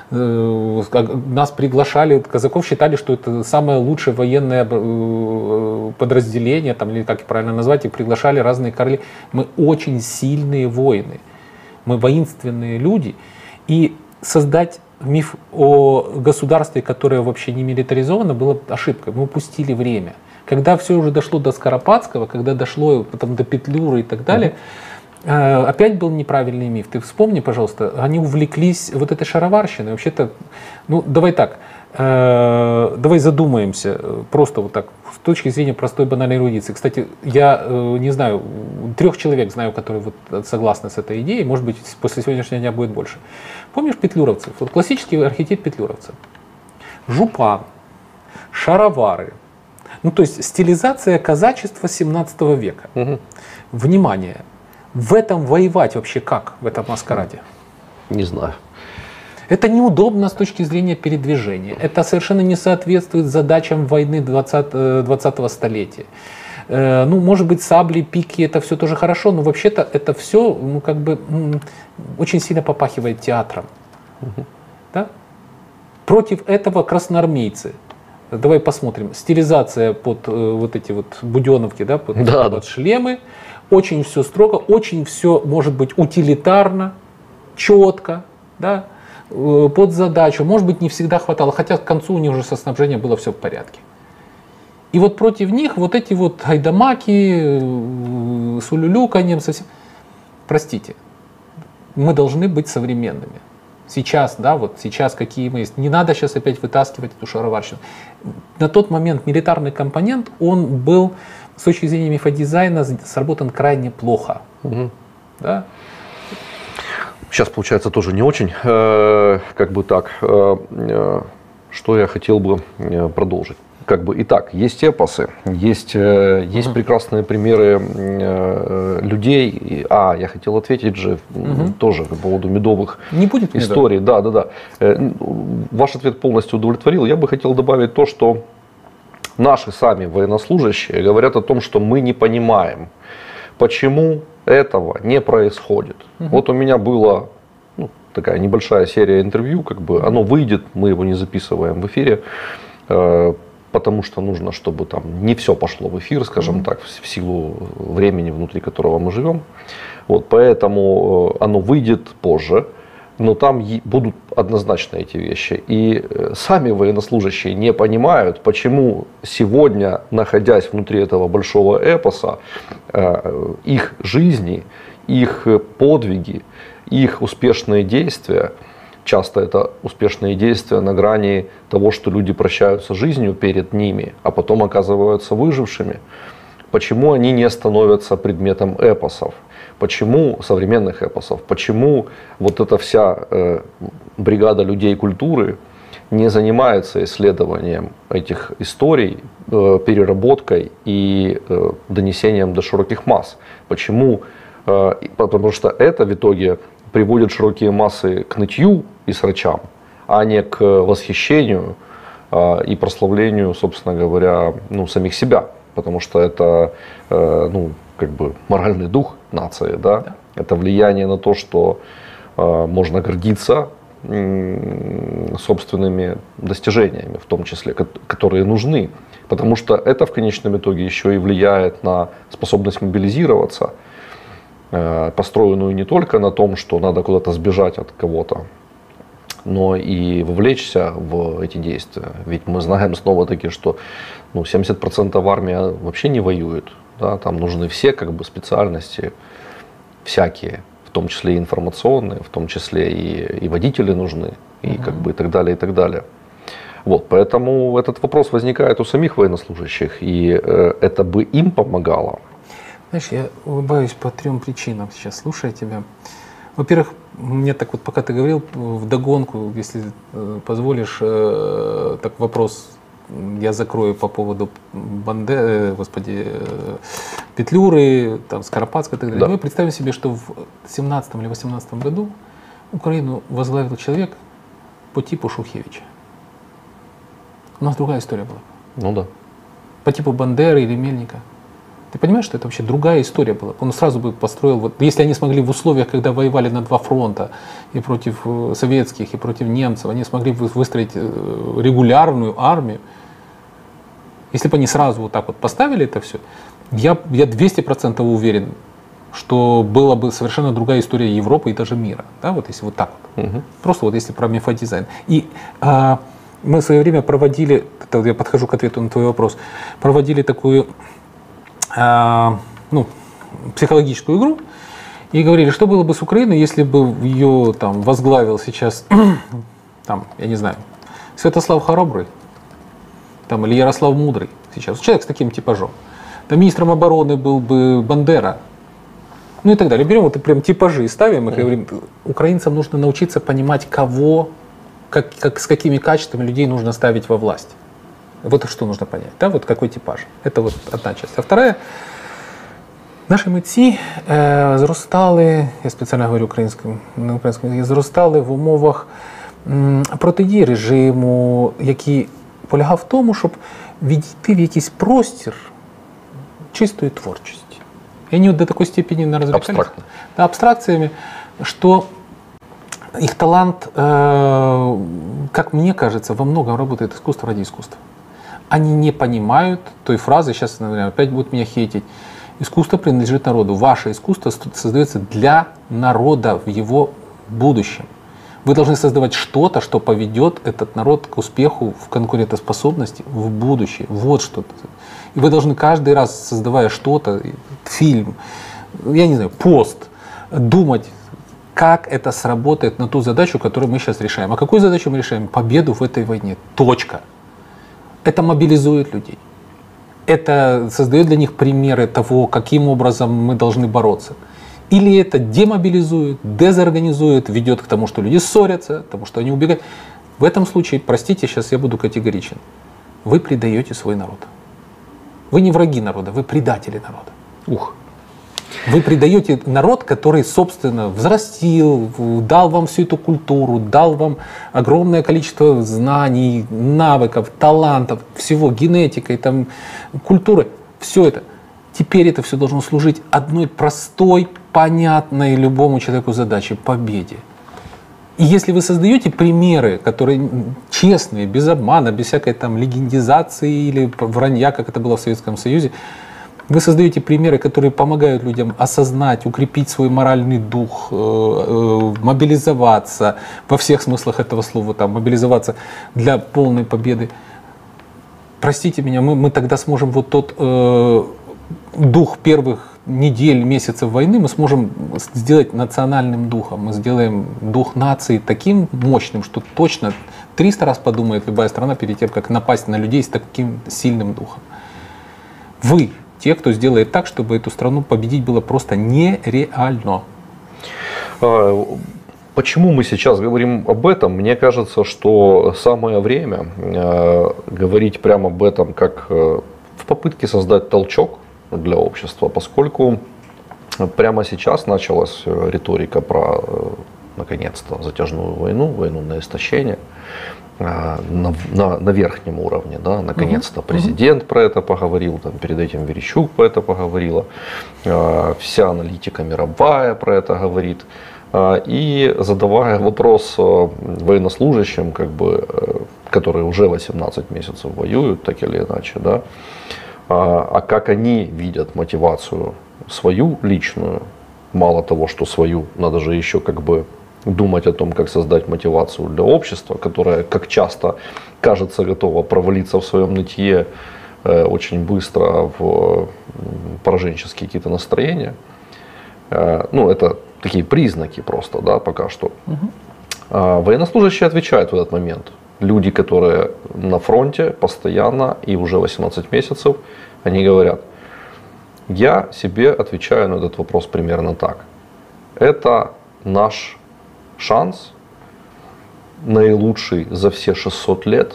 Нас приглашали, казаков считали, что это самое лучшее военное подразделение, там, или как правильно назвать, их приглашали разные короли. Мы очень сильные воины, мы воинственные люди, и создать миф о государстве, которое вообще не милитаризовано, было ошибкой. Мы упустили время. Когда все уже дошло до Скоропадского, когда дошло потом до Петлюры и так далее, опять был неправильный миф. Ты вспомни, пожалуйста, они увлеклись вот этой шароварщиной. Вообще-то, ну давай так, давай задумаемся просто вот так, с точки зрения простой банальной эрудиции. Кстати, я не знаю, 3 человек знаю, которые вот согласны с этой идеей, может быть, после сегодняшнего дня будет больше. Помнишь петлюровцев? Вот классический архетип петлюровцев. Жупан, шаровары. Ну, то есть стилизация казачества 17 века. Угу. Внимание! В этом воевать вообще как, в этом маскараде? Не знаю. Это неудобно с точки зрения передвижения. Это совершенно не соответствует задачам войны 20-го столетия. Ну, может быть, сабли, пики, это все тоже хорошо, но вообще-то это все, ну, как бы, очень сильно попахивает театром. Угу. Да? Против этого красноармейцы. Давай посмотрим. Стилизация под вот эти вот буденовки, да, под шлемы. Очень все строго, очень все может быть утилитарно, четко, да, под задачу. Может быть, не всегда хватало, хотя к концу у них уже со снабжением было все в порядке. И вот против них вот эти вот гайдамаки с улюлюканьем совсем. Простите, мы должны быть современными. Сейчас, да, вот сейчас какие мы есть. Не надо сейчас опять вытаскивать эту шароварщину. На тот момент милитарный компонент, он был с точки зрения мифодизайна сработан крайне плохо. Угу. Да? Сейчас получается тоже не очень. Как бы так, что я хотел бы продолжить. Как бы, итак, есть эпосы, есть прекрасные примеры людей. Я хотел ответить же тоже по поводу медовых историй. Да. Ваш ответ полностью удовлетворил. Я бы хотел добавить то, что наши сами военнослужащие говорят о том, что мы не понимаем, почему этого не происходит. Вот у меня была такая небольшая серия интервью, как бы оно выйдет, мы его не записываем в эфире, потому что нужно, чтобы там не все пошло в эфир, скажем так, в силу времени, внутри которого мы живем. Вот, поэтому оно выйдет позже. но там будут однозначно эти вещи. И сами военнослужащие не понимают, почему сегодня, находясь внутри этого большого эпоса, их жизни, их подвиги, их успешные действия, часто это успешные действия на грани того, что люди прощаются с жизнью перед ними, а потом оказываются выжившими. Почему они не становятся предметом эпосов? Почему современных эпосов? Почему вот эта вся бригада людей культуры не занимается исследованием этих историй, переработкой и донесением до широких масс? Почему? Потому что это в итоге приводит широкие массы к нытью и срачам, а не к восхищению и прославлению, собственно говоря, самих себя. Потому что это моральный дух нации, да? Да. Это влияние на то, что можно гордиться собственными достижениями, в том числе, которые нужны. Потому что это в конечном итоге еще и влияет на способность мобилизироваться, построенную не только на том, что надо куда-то сбежать от кого-то, но и вовлечься в эти действия. Ведь мы знаем снова-таки, что 70% армии вообще не воюют. Да? Там нужны все специальности, всякие, в том числе и информационные, в том числе и водители нужны, и и так далее, и так далее. Вот, поэтому этот вопрос возникает у самих военнослужащих, и это бы им помогало. Знаешь, я улыбаюсь по 3 причинам сейчас, слушая тебя. Во-первых, мне так вот, пока ты говорил, вдогонку, если позволишь, так вопрос я закрою по поводу Петлюры, там, Скоропадского и так далее. Да. Мы представим себе, что в 17 или 18 году Украину возглавил человек по типу Шухевича. У нас другая история была. Ну да. По типу Бандеры или Мельника. Ты понимаешь, что это вообще другая история была? Он сразу бы построил, если они смогли в условиях, когда воевали на 2 фронта, и против советских, и против немцев, они смогли выстроить регулярную армию. Если бы они сразу вот так вот поставили это все, я 200% уверен, что была бы совершенно другая история Европы и даже мира. Да, вот если вот так вот. Угу. Просто вот если про мифодизайн. И мы в свое время проводили, это я подхожу к ответу на твой вопрос, проводили такую психологическую игру и говорили, что было бы с Украиной, если бы ее там возглавил сейчас, там, я не знаю, Святослав Хоробрый, там, или Ярослав Мудрый сейчас, человек с таким типажом. Там министром обороны был бы Бандера, ну и так далее. Берем вот и прям типажи и ставим их и говорим, украинцам нужно научиться понимать, кого, с какими качествами людей нужно ставить во власть. Вот что нужно понять, да, вот какой типаж. Это вот одна часть. А вторая, наші митці зростали, я спеціально говорю на українському, зростали в умовах протидії режиму, який полягав в тому, щоб відійти в якийсь простір чистої творчості. И они вот до такой степени развлекались абстракциями, что их талант, как мне кажется, во многом работает искусство ради искусства. Они не понимают той фразы, сейчас, наверное, опять будут меня хейтить, искусство принадлежит народу. Ваше искусство создается для народа в его будущем. Вы должны создавать что-то, что поведет этот народ к успеху в конкурентоспособности в будущее. Вот что-то. И вы должны каждый раз, создавая что-то, фильм, я не знаю, пост, думать, как это сработает на ту задачу, которую мы сейчас решаем. А какую задачу мы решаем? Победу в этой войне. Точка. Это мобилизует людей. Это создает для них примеры того, каким образом мы должны бороться. Или это демобилизует, дезорганизует, ведет к тому, что люди ссорятся, к тому, что они убегают. В этом случае, простите, сейчас я буду категоричен, вы предаете свой народ. Вы не враги народа, вы предатели народа. Ух. Вы предаете народ, который, собственно, взрастил, дал вам всю эту культуру, дал вам огромное количество знаний, навыков, талантов, всего, генетикой, там, культуры. Все это. Теперь это все должно служить одной простой, понятной любому человеку задаче – победе. И если вы создаете примеры, которые честные, без обмана, без всякой там легендизации или вранья, как это было в Советском Союзе, Вы создаете примеры, которые помогают людям осознать, укрепить свой моральный дух, мобилизоваться, во всех смыслах этого слова, там, мобилизоваться для полной победы. Простите меня, мы тогда сможем вот тот дух первых недель, месяцев войны мы сможем сделать национальным духом. Мы сделаем дух нации таким мощным, что точно 300 раз подумает любая страна перед тем, как напасть на людей с таким сильным духом. Вы те, кто сделает так, чтобы эту страну победить было просто нереально. Почему мы сейчас говорим об этом? Мне кажется, что самое время говорить прямо об этом, как в попытке создать толчок для общества, поскольку прямо сейчас началась риторика про, наконец-то, затяжную войну, войну на истощение на верхнем уровне. Да? Наконец-то президент про это поговорил, там, перед этим Верещук про это поговорила, вся аналитика мировая про это говорит. И задавая вопрос военнослужащим, как бы, которые уже 18 месяцев воюют, так или иначе, да, а как они видят мотивацию свою личную, мало того, что свою, надо же еще как бы думать о том, как создать мотивацию для общества, которое, как часто кажется, готово провалиться в своем нытье очень быстро в пораженческие какие-то настроения. Ну, это такие признаки просто, да, пока что. Военнослужащие отвечают в этот момент. Люди, которые на фронте постоянно и уже 18 месяцев, они говорят: я себе отвечаю на этот вопрос примерно так. Это наш шанс, наилучший за все 600 лет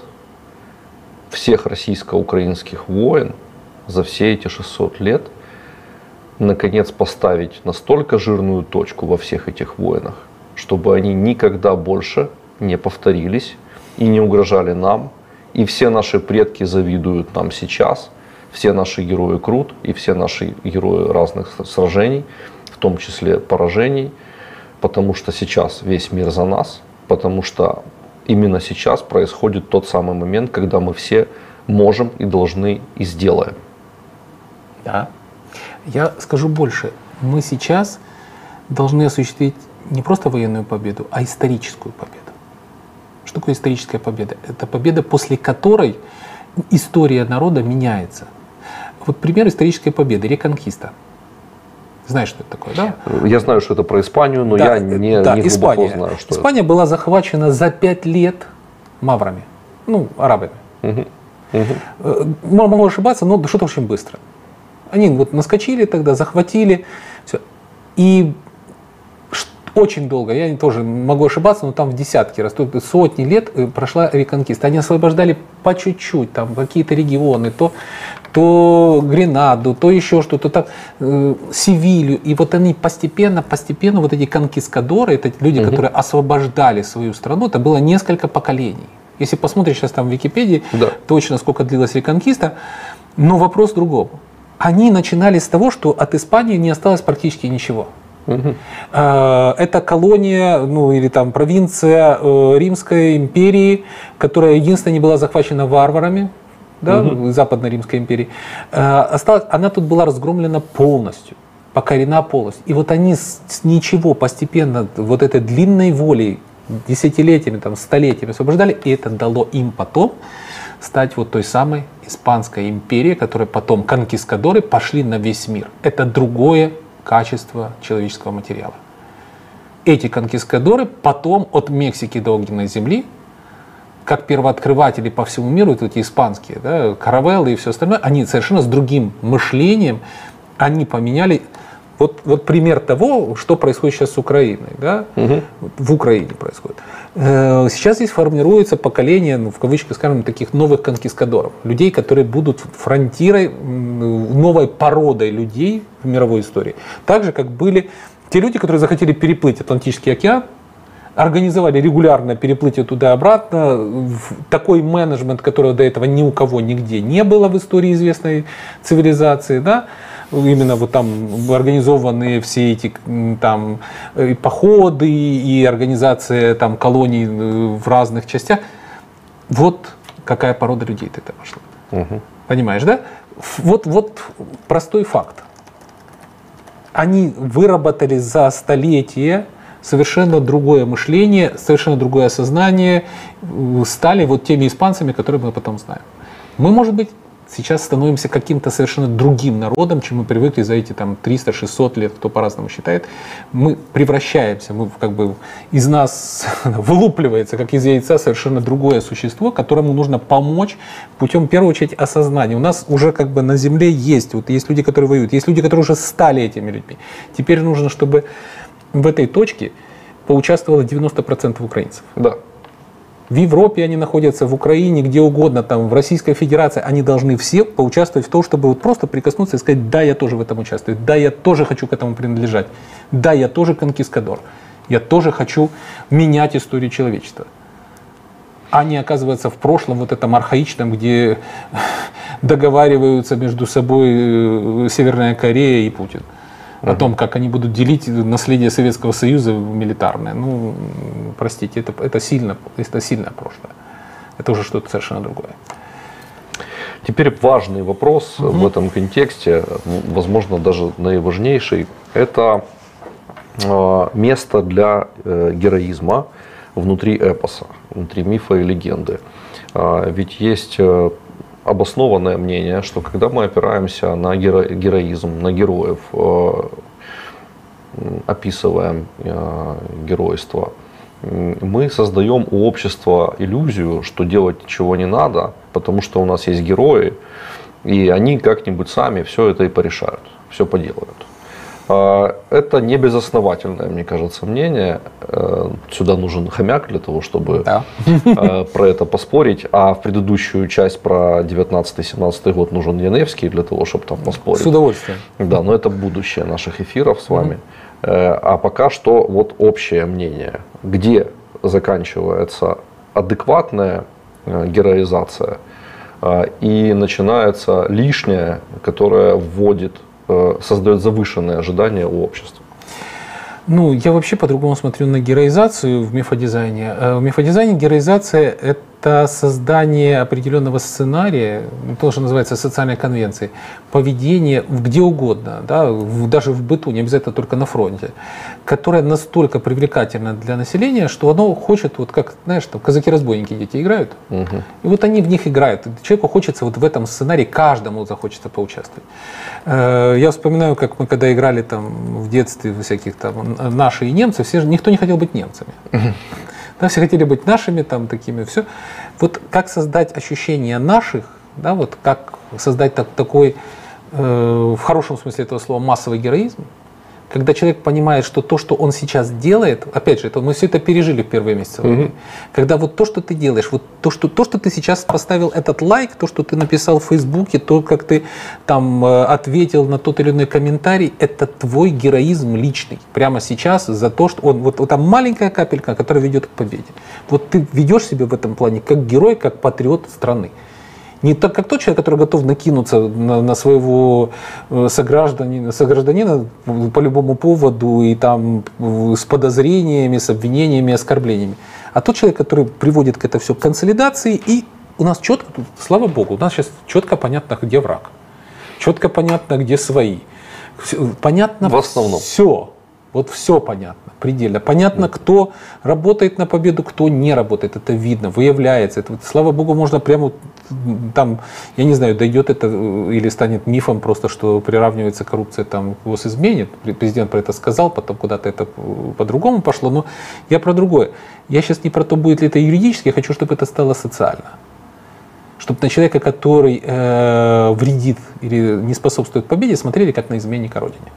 всех российско-украинских войн, за все эти 600 лет, наконец поставить настолько жирную точку во всех этих войнах, чтобы они никогда больше не повторились и не угрожали нам. И все наши предки завидуют нам сейчас, все наши герои крут, и все наши герои разных сражений, в том числе поражений, потому что сейчас весь мир за нас, потому что именно сейчас происходит тот самый момент, когда мы все можем и должны и сделаем. Да. Я скажу больше. Мы сейчас должны осуществить не просто военную победу, а историческую победу. Что такое историческая победа? Это победа, после которой история народа меняется. Вот пример исторической победы — реконкиста. Знаешь, что это такое, да? Я знаю, что это про Испанию, но да, я не глубоко Испания. знаю, что Испания была захвачена за 5 лет маврами, ну, арабами. Могу ошибаться, но что-то очень быстро. Они вот наскочили тогда, захватили, все. И очень долго, я тоже могу ошибаться, но там в десятки раз, сотни лет прошла реконкиста. Они освобождали по чуть-чуть, там какие-то регионы, то Гренаду, то еще что-то, так, Севилью. И вот они постепенно, вот эти конкискадоры, это люди, которые освобождали свою страну, это было несколько поколений. Если посмотришь сейчас там в Википедии, точно сколько длилась реконкиста, но вопрос в другом. Они начинали с того, что от Испании не осталось практически ничего. Это колония, ну или там провинция Римской империи, которая единственная не была захвачена варварами, да, Западной Римской империи. Она тут была разгромлена полностью, покорена полностью. И вот они с ничего постепенно, вот этой длинной волей, десятилетиями, там, столетиями освобождали, и это дало им потом стать вот той самой Испанской империей, которая потом конкискадоры пошли на весь мир. Это другое качество человеческого материала. Эти конкискадоры потом от Мексики до огненной земли, как первооткрыватели по всему миру, эти испанские, да, каравеллы и все остальное, они совершенно с другим мышлением, они поменяли. Вот пример того, что происходит сейчас с Украиной. Да? В Украине происходит. Сейчас здесь формируется поколение, ну, в кавычках скажем, таких новых конкискадоров. Людей, которые будут фронтирой, новой породой людей в мировой истории. Так же, как были те люди, которые захотели переплыть Атлантический океан, организовали регулярное переплытие туда-обратно, такой менеджмент, которого до этого ни у кого нигде не было в истории известной цивилизации, да? Именно вот там организованные все эти там и походы и организация там колоний в разных частях. Вот какая порода людей это пошла. Понимаешь, да? Вот простой факт. Они выработали за столетия совершенно другое мышление, совершенно другое осознание, стали вот теми испанцами, которые мы потом знаем. Мы, может быть, сейчас становимся каким-то совершенно другим народом, чем мы привыкли за эти там 300-600 лет, кто по-разному считает. Мы превращаемся, мы как бы из нас вылупливается, как из яйца, совершенно другое существо, которому нужно помочь путем, в первую очередь, осознания. У нас уже как бы на земле есть люди, которые воюют, есть люди, которые уже стали этими людьми. Теперь нужно, чтобы в этой точке поучаствовало 90% украинцев. Да. В Европе они находятся, в Украине, где угодно, там, в Российской Федерации, они должны все поучаствовать в том, чтобы вот просто прикоснуться и сказать: да, я тоже в этом участвую, да, я тоже хочу к этому принадлежать, да, я тоже конкискадор, я тоже хочу менять историю человечества. А не оказываться в прошлом вот этом архаичном, где договариваются между собой Северная Корея и Путин. О том, как они будут делить наследие Советского Союза милитарное. Ну, простите, это сильное прошлое. Это уже что-то совершенно другое. Теперь важный вопрос в этом контексте, возможно, даже наиважнейший, это место для героизма внутри эпоса, внутри мифа и легенды. Ведь есть обоснованное мнение, что когда мы опираемся на героизм, на героев, описываем геройство, мы создаем у общества иллюзию, что делать ничего не надо, потому что у нас есть герои, и они как-нибудь сами все это и порешают, все поделают. Это не безосновательное, мне кажется, мнение. Сюда нужен хомяк для того, чтобы про это поспорить. А в предыдущую часть про 19-17 год нужен Яневский для того, чтобы там поспорить. С удовольствием. Да, но это будущее наших эфиров с вами. А пока что вот общее мнение. Где заканчивается адекватная героизация и начинается лишнее, которое вводит, создает завышенные ожидания у общества? Ну, я вообще по-другому смотрю на героизацию в мифодизайне. В мифодизайне героизация – это создание определенного сценария, то, что называется социальной конвенцией, поведение где угодно, да, даже в быту, не обязательно только на фронте, которое настолько привлекательно для населения, что оно хочет, вот как, знаешь, там казаки-разбойники дети играют, и вот они в них играют. Человеку хочется вот в этом сценарии, каждому захочется поучаствовать. Я вспоминаю, как мы когда играли там в детстве всяких там наши и немцы, никто не хотел быть немцами. Да, все хотели быть нашими, там, такими, все. Вот как создать ощущение наших, да, вот как создать такой, в хорошем смысле этого слова, массовый героизм, когда человек понимает, что то, что он сейчас делает, опять же, мы все это пережили в первые месяцы войны, когда вот то, что ты делаешь, вот то, что ты сейчас поставил этот лайк, то, что ты написал в Фейсбуке, то, как ты там ответил на тот или иной комментарий, это твой героизм личный. Прямо сейчас за то, что вот там маленькая капелька, которая ведет к победе. Вот ты ведешь себя в этом плане как герой, как патриот страны. Не так, как тот человек, который готов накинуться на своего согражданина по любому поводу и там с подозрениями, с обвинениями, оскорблениями. А тот человек, который приводит к это все к консолидации, и у нас четко, слава богу, у нас сейчас четко понятно, где враг, четко понятно, где свои, понятно в основном все. Вот все понятно, предельно. Понятно, кто работает на победу, кто не работает. Это видно, выявляется. Это, слава богу, можно прямо там, я не знаю, дойдет это или станет мифом просто, что приравнивается коррупция там к госизмене. Президент про это сказал, потом куда-то это по-другому пошло. Но я про другое. Я сейчас не про то, будет ли это юридически, я хочу, чтобы это стало социально. Чтобы на человека, который вредит или не способствует победе, смотрели как на изменника Родине.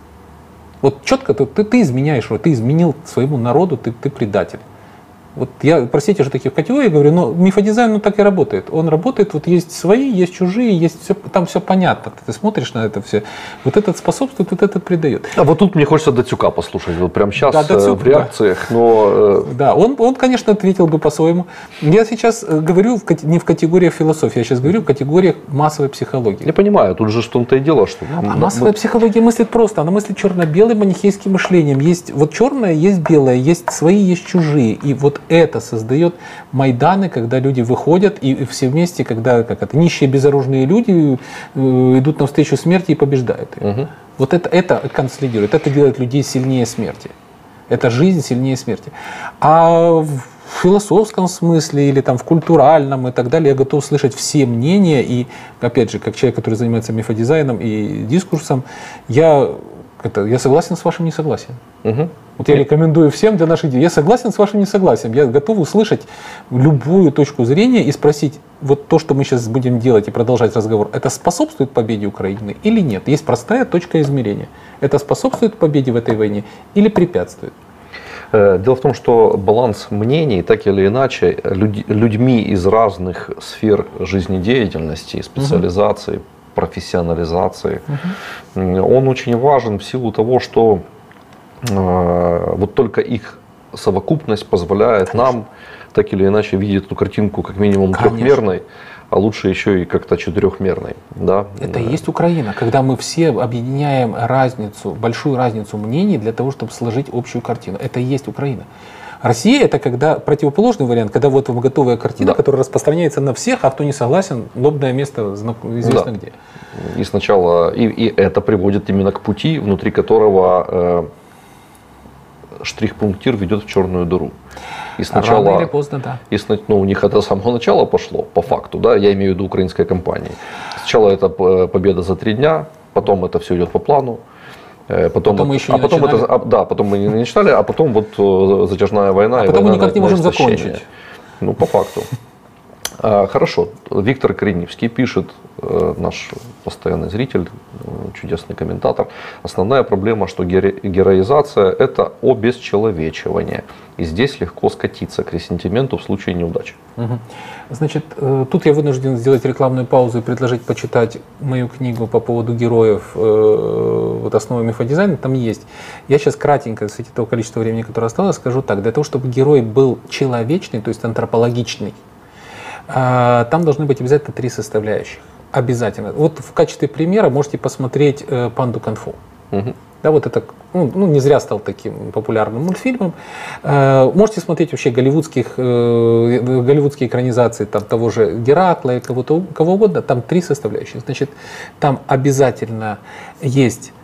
Вот четко ты изменяешь, ты изменил своему народу, ты предатель. Вот я, простите, что таких категорий говорю, но мифодизайн так и работает. Он работает, вот есть свои, есть чужие, есть все, там все понятно. Ты смотришь на это все. Вот этот способствует, вот этот придает. А вот тут мне хочется Дацюка послушать, вот прямо сейчас да, Дацюк, в реакциях. Да. Но... Да, он, конечно, ответил бы по-своему. Я сейчас говорю не в категориях философии, я сейчас говорю в категориях массовой психологии. Я понимаю, тут же в том-то и дело, что... массовая психология мыслит просто, она мыслит черно-белым манихейским мышлением. Есть вот черное, есть белое, есть свои, есть чужие. И вот это создает Майданы, когда люди выходят и все вместе, когда нищие безоружные люди идут навстречу смерти и побеждают ее. Угу. Вот это консолидирует, это делает людей сильнее смерти. Это жизнь сильнее смерти. А в философском смысле или там в культуральном и так далее я готов слышать все мнения. И опять же, как человек, который занимается мифодизайном и дискурсом, я согласен с вашим несогласием. Угу. Вот я рекомендую всем для наших детей. Я согласен с вашим несогласием. Я готов услышать любую точку зрения и спросить, вот то, что мы сейчас будем делать и продолжать разговор, это способствует победе Украины или нет? Есть простая точка измерения. Это способствует победе в этой войне или препятствует? Дело в том, что баланс мнений, так или иначе, людьми из разных сфер жизнедеятельности, специализации, профессионализации, он очень важен в силу того, что вот только их совокупность позволяет нам так или иначе видеть эту картинку как минимум трехмерной, а лучше еще и как-то четырехмерной. Да? Это и есть Украина, когда мы все объединяем большую разницу мнений для того, чтобы сложить общую картину. Это и есть Украина. Россия — это когда противоположный вариант, когда вот вам готовая картина, которая распространяется на всех, а кто не согласен, удобное место известно где. И сначала, и это приводит именно к пути, внутри которого штрих-пунктир ведет в черную дыру. И сначала, рано или поздно, да. У них это с самого начала пошло, по факту, да, я имею в виду украинской компании. Сначала это победа за 3 дня, потом это все идет по плану. Потом мы не начинали, а потом вот затяжная война. А потом мы никак не можем закончить. Ну, по факту. Хорошо. Виктор Кореневский пишет, наш постоянный зритель, чудесный комментатор. Основная проблема, что героизация – это обесчеловечивание. И здесь легко скатиться к ресентименту в случае неудачи. Угу. Значит, тут я вынужден сделать рекламную паузу и предложить почитать мою книгу по поводу героев вот «Основы мифодизайна». Там есть. Я сейчас кратенько, кстати, того количества времени, которое осталось, скажу так. Для того, чтобы герой был человечный, то есть антропологичный, там должны быть обязательно 3 составляющих. Обязательно. Вот в качестве примера можете посмотреть «Панду Кунг-фу». Угу. Да, вот это не зря стал таким популярным мультфильмом. Можете смотреть вообще голливудские экранизации того же Геракла и кого угодно. Там 3 составляющих. Значит, там обязательно есть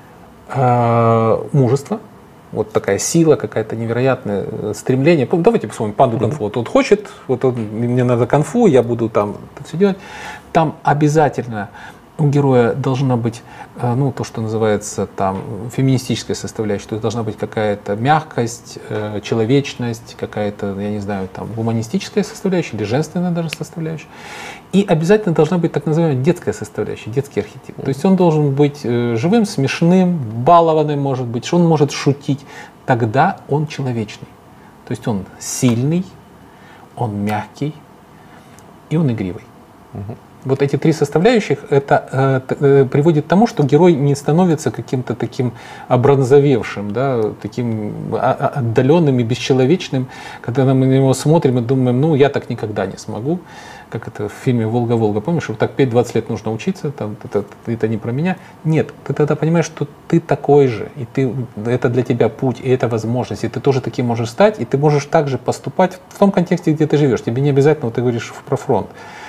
мужество. Вот такая сила, какая-то невероятное стремление. Давайте посмотрим «Панду Кунг-фу». Вот он хочет, мне надо кунг-фу, я буду там это все делать. Там обязательно у героя должна быть, то, что называется там феминистическая составляющая, то есть должна быть какая-то мягкость, человечность, какая-то, я не знаю, там гуманистическая составляющая или женственная даже составляющая. И обязательно должна быть так называемая детская составляющая, детский архетип. То есть он должен быть живым, смешным, балованным, может быть, что он может шутить. Тогда он человечный. То есть он сильный, он мягкий и он игривый. Вот эти 3 составляющих, это приводит к тому, что герой не становится каким-то таким обронзовевшим, да, таким отдаленным и бесчеловечным. Когда мы на него смотрим и думаем, я так никогда не смогу. Как это в фильме «Волга-Волга», помнишь, вот так 5-20 лет нужно учиться, это не про меня. Нет, ты тогда понимаешь, что ты такой же, и это для тебя путь, и это возможность, и ты тоже таким можешь стать, и ты можешь также поступать в том контексте, где ты живешь. Тебе не обязательно, ты говоришь про фронт.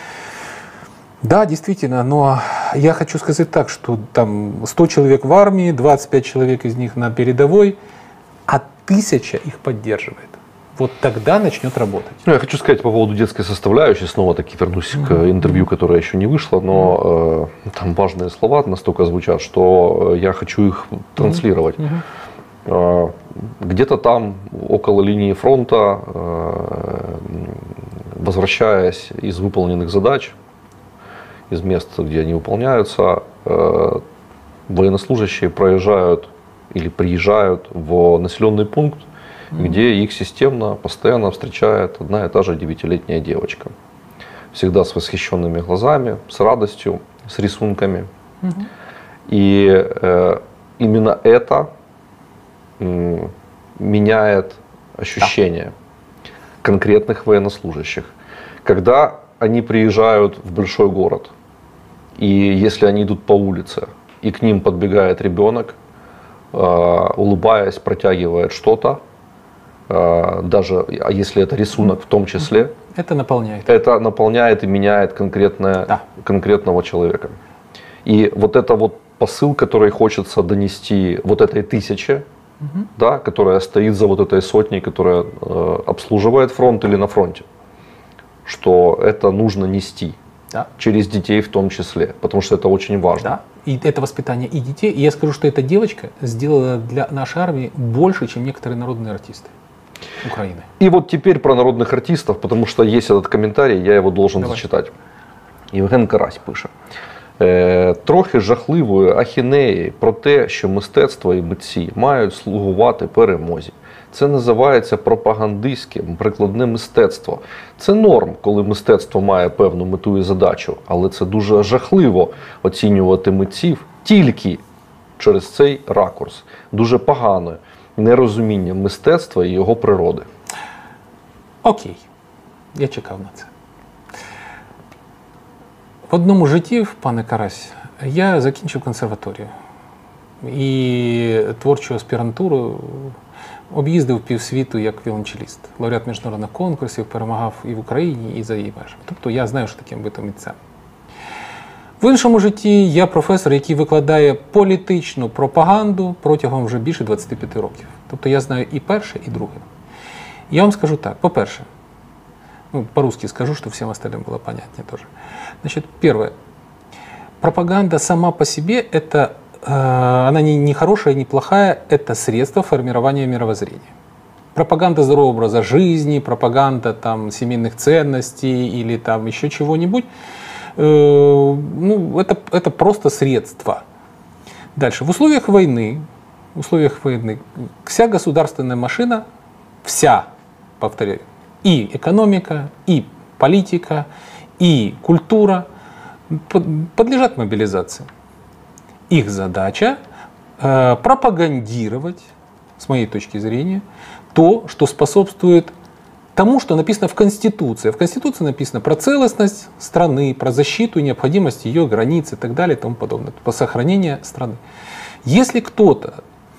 Да, действительно, но я хочу сказать так, что там 100 человек в армии, 25 человек из них на передовой, а 1000 их поддерживает. Вот тогда начнет работать. Я хочу сказать по поводу детской составляющей, снова-таки вернусь к интервью, которое еще не вышло, но там важные слова настолько звучат, что я хочу их транслировать. Где-то там, около линии фронта, возвращаясь из выполненных задач, из мест, где они выполняются, военнослужащие проезжают или приезжают в населенный пункт, где их системно, постоянно встречает одна и та же 9-летняя девочка. Всегда с восхищенными глазами, с радостью, с рисунками. И именно это меняет ощущение конкретных военнослужащих. Когда они приезжают в большой город, и если они идут по улице, и к ним подбегает ребенок, улыбаясь, протягивает что-то, даже если это рисунок в том числе, это наполняет. Это наполняет и меняет конкретного человека. И вот это вот посыл, который хочется донести вот этой 1000, да, которая стоит за вот этой сотней, которая обслуживает фронт или на фронте, что это нужно нести. Да. Через детей в том числе, потому что это очень важно. Да. И это воспитание и детей. И я скажу, что эта девочка сделала для нашей армии больше, чем некоторые народные артисты Украины. И вот теперь про народных артистов, потому что есть этот комментарий, я его должен зачитать. Євген Карась пише. Трохи жахливої ахінеї про те, що мистецтво і митці мають слугувати перемозі. Це називається пропагандистським, прикладне мистецтво. Це норм, коли мистецтво має певну мету і задачу, але це дуже жахливо оцінювати митців тільки через цей ракурс. Дуже погане нерозуміння мистецтва і його природи. Окей, я чекав на це. В одному житті, пане Карась, я закінчив консерваторію і творчу аспірантуру об'їздив півсвіту як віолончеліст. Лауреат міжнародних конкурсів, перемагав і в Україні, і за її межами. Тобто я знаю, що таке бути митцем. В іншому житті я професор, який викладає політичну пропаганду протягом вже більше 25 років. Тобто я знаю і перше, і друге. Я вам скажу так. По-перше, по-русски скажу, чтобы всем остальным было понятнее тоже. Значит, первое. Пропаганда сама по себе, это, она не хорошая, не плохая, это средство формирования мировоззрения. Пропаганда здорового образа жизни, пропаганда там, семейных ценностей или там еще чего-нибудь, это просто средство. Дальше. В условиях войны вся государственная машина, вся, повторяю, и экономика, и политика, и культура подлежат мобилизации. Их задача пропагандировать, с моей точки зрения, то, что способствует тому, что написано в Конституции. В Конституции написано про целостность страны, про защиту и необходимость ее границ и так далее и тому подобное, по сохранению страны. Если кто-то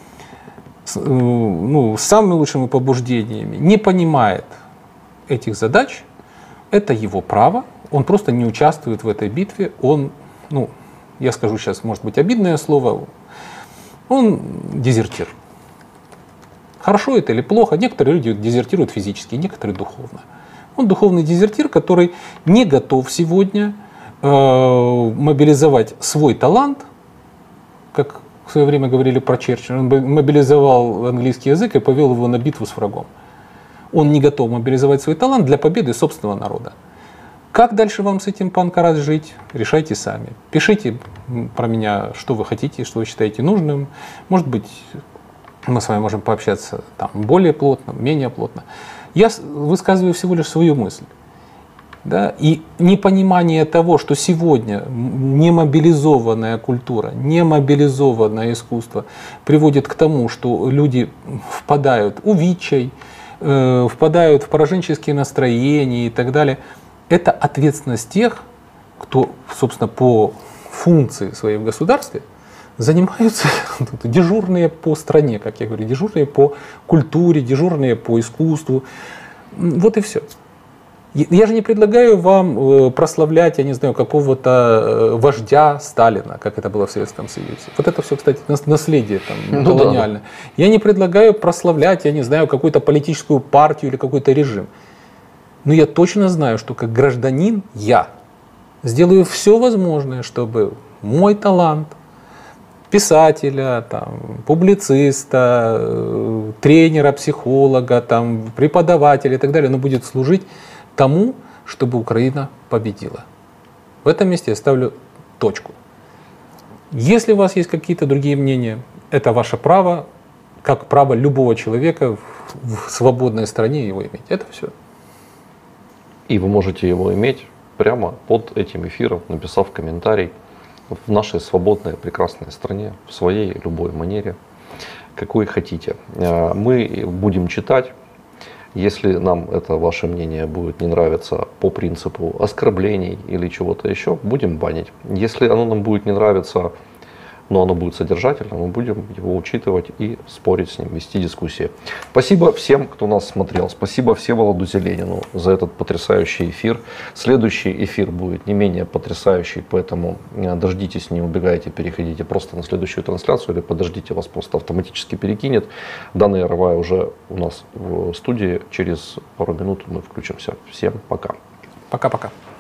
с самыми лучшими побуждениями не понимает этих задач, это его право, он просто не участвует в этой битве, он, я скажу сейчас, может быть, обидное слово, он дезертир. Хорошо это или плохо, некоторые люди дезертируют физически, некоторые духовно. Он духовный дезертир, который не готов сегодня мобилизовать свой талант, как в свое время говорили про Черчилля, он мобилизовал английский язык и повел его на битву с врагом. Он не готов мобилизовать свой талант для победы собственного народа. Как дальше вам с этим, пан Карась, жить? Решайте сами. Пишите про меня, что вы хотите, что вы считаете нужным. Может быть, мы с вами можем пообщаться там, более плотно, менее плотно. Я высказываю всего лишь свою мысль. Да? И непонимание того, что сегодня немобилизованная культура, немобилизованное искусство приводит к тому, что люди впадают в увечье, впадают в пораженческие настроения и так далее. Это ответственность тех, кто, собственно, по функции своей в государстве занимаются дежурные по стране, как я говорю, дежурные по культуре, дежурные по искусству. Вот и все. Я же не предлагаю вам прославлять, я не знаю, какого-то вождя Сталина, как это было в Советском Союзе. Вот это все, кстати, наследие там, колониальное. Да. Я не предлагаю прославлять, я не знаю, какую-то политическую партию или какой-то режим. Но я точно знаю, что как гражданин я сделаю все возможное, чтобы мой талант писателя, там, публициста, тренера, психолога, там, преподавателя и так далее, он будет служить тому, чтобы Украина победила. В этом месте я ставлю точку. Если у вас есть какие-то другие мнения, это ваше право, как право любого человека в свободной стране его иметь. Это все. И вы можете его иметь прямо под этим эфиром, написав комментарий в нашей свободной, прекрасной стране, в своей любой манере, какой хотите. Мы будем читать. Если нам это ваше мнение будет не нравиться по принципу оскорблений или чего-то еще, будем банить. Если оно нам будет не нравиться, но оно будет содержательным, мы будем его учитывать и спорить с ним, вести дискуссии. Спасибо всем, кто нас смотрел. Спасибо Всеволоду Зеленину за этот потрясающий эфир. Следующий эфир будет не менее потрясающий, поэтому дождитесь, не убегайте, переходите просто на следующую трансляцию или подождите, вас просто автоматически перекинет. Данный Яровая уже у нас в студии. Через пару минут мы включимся. Всем пока. Пока-пока.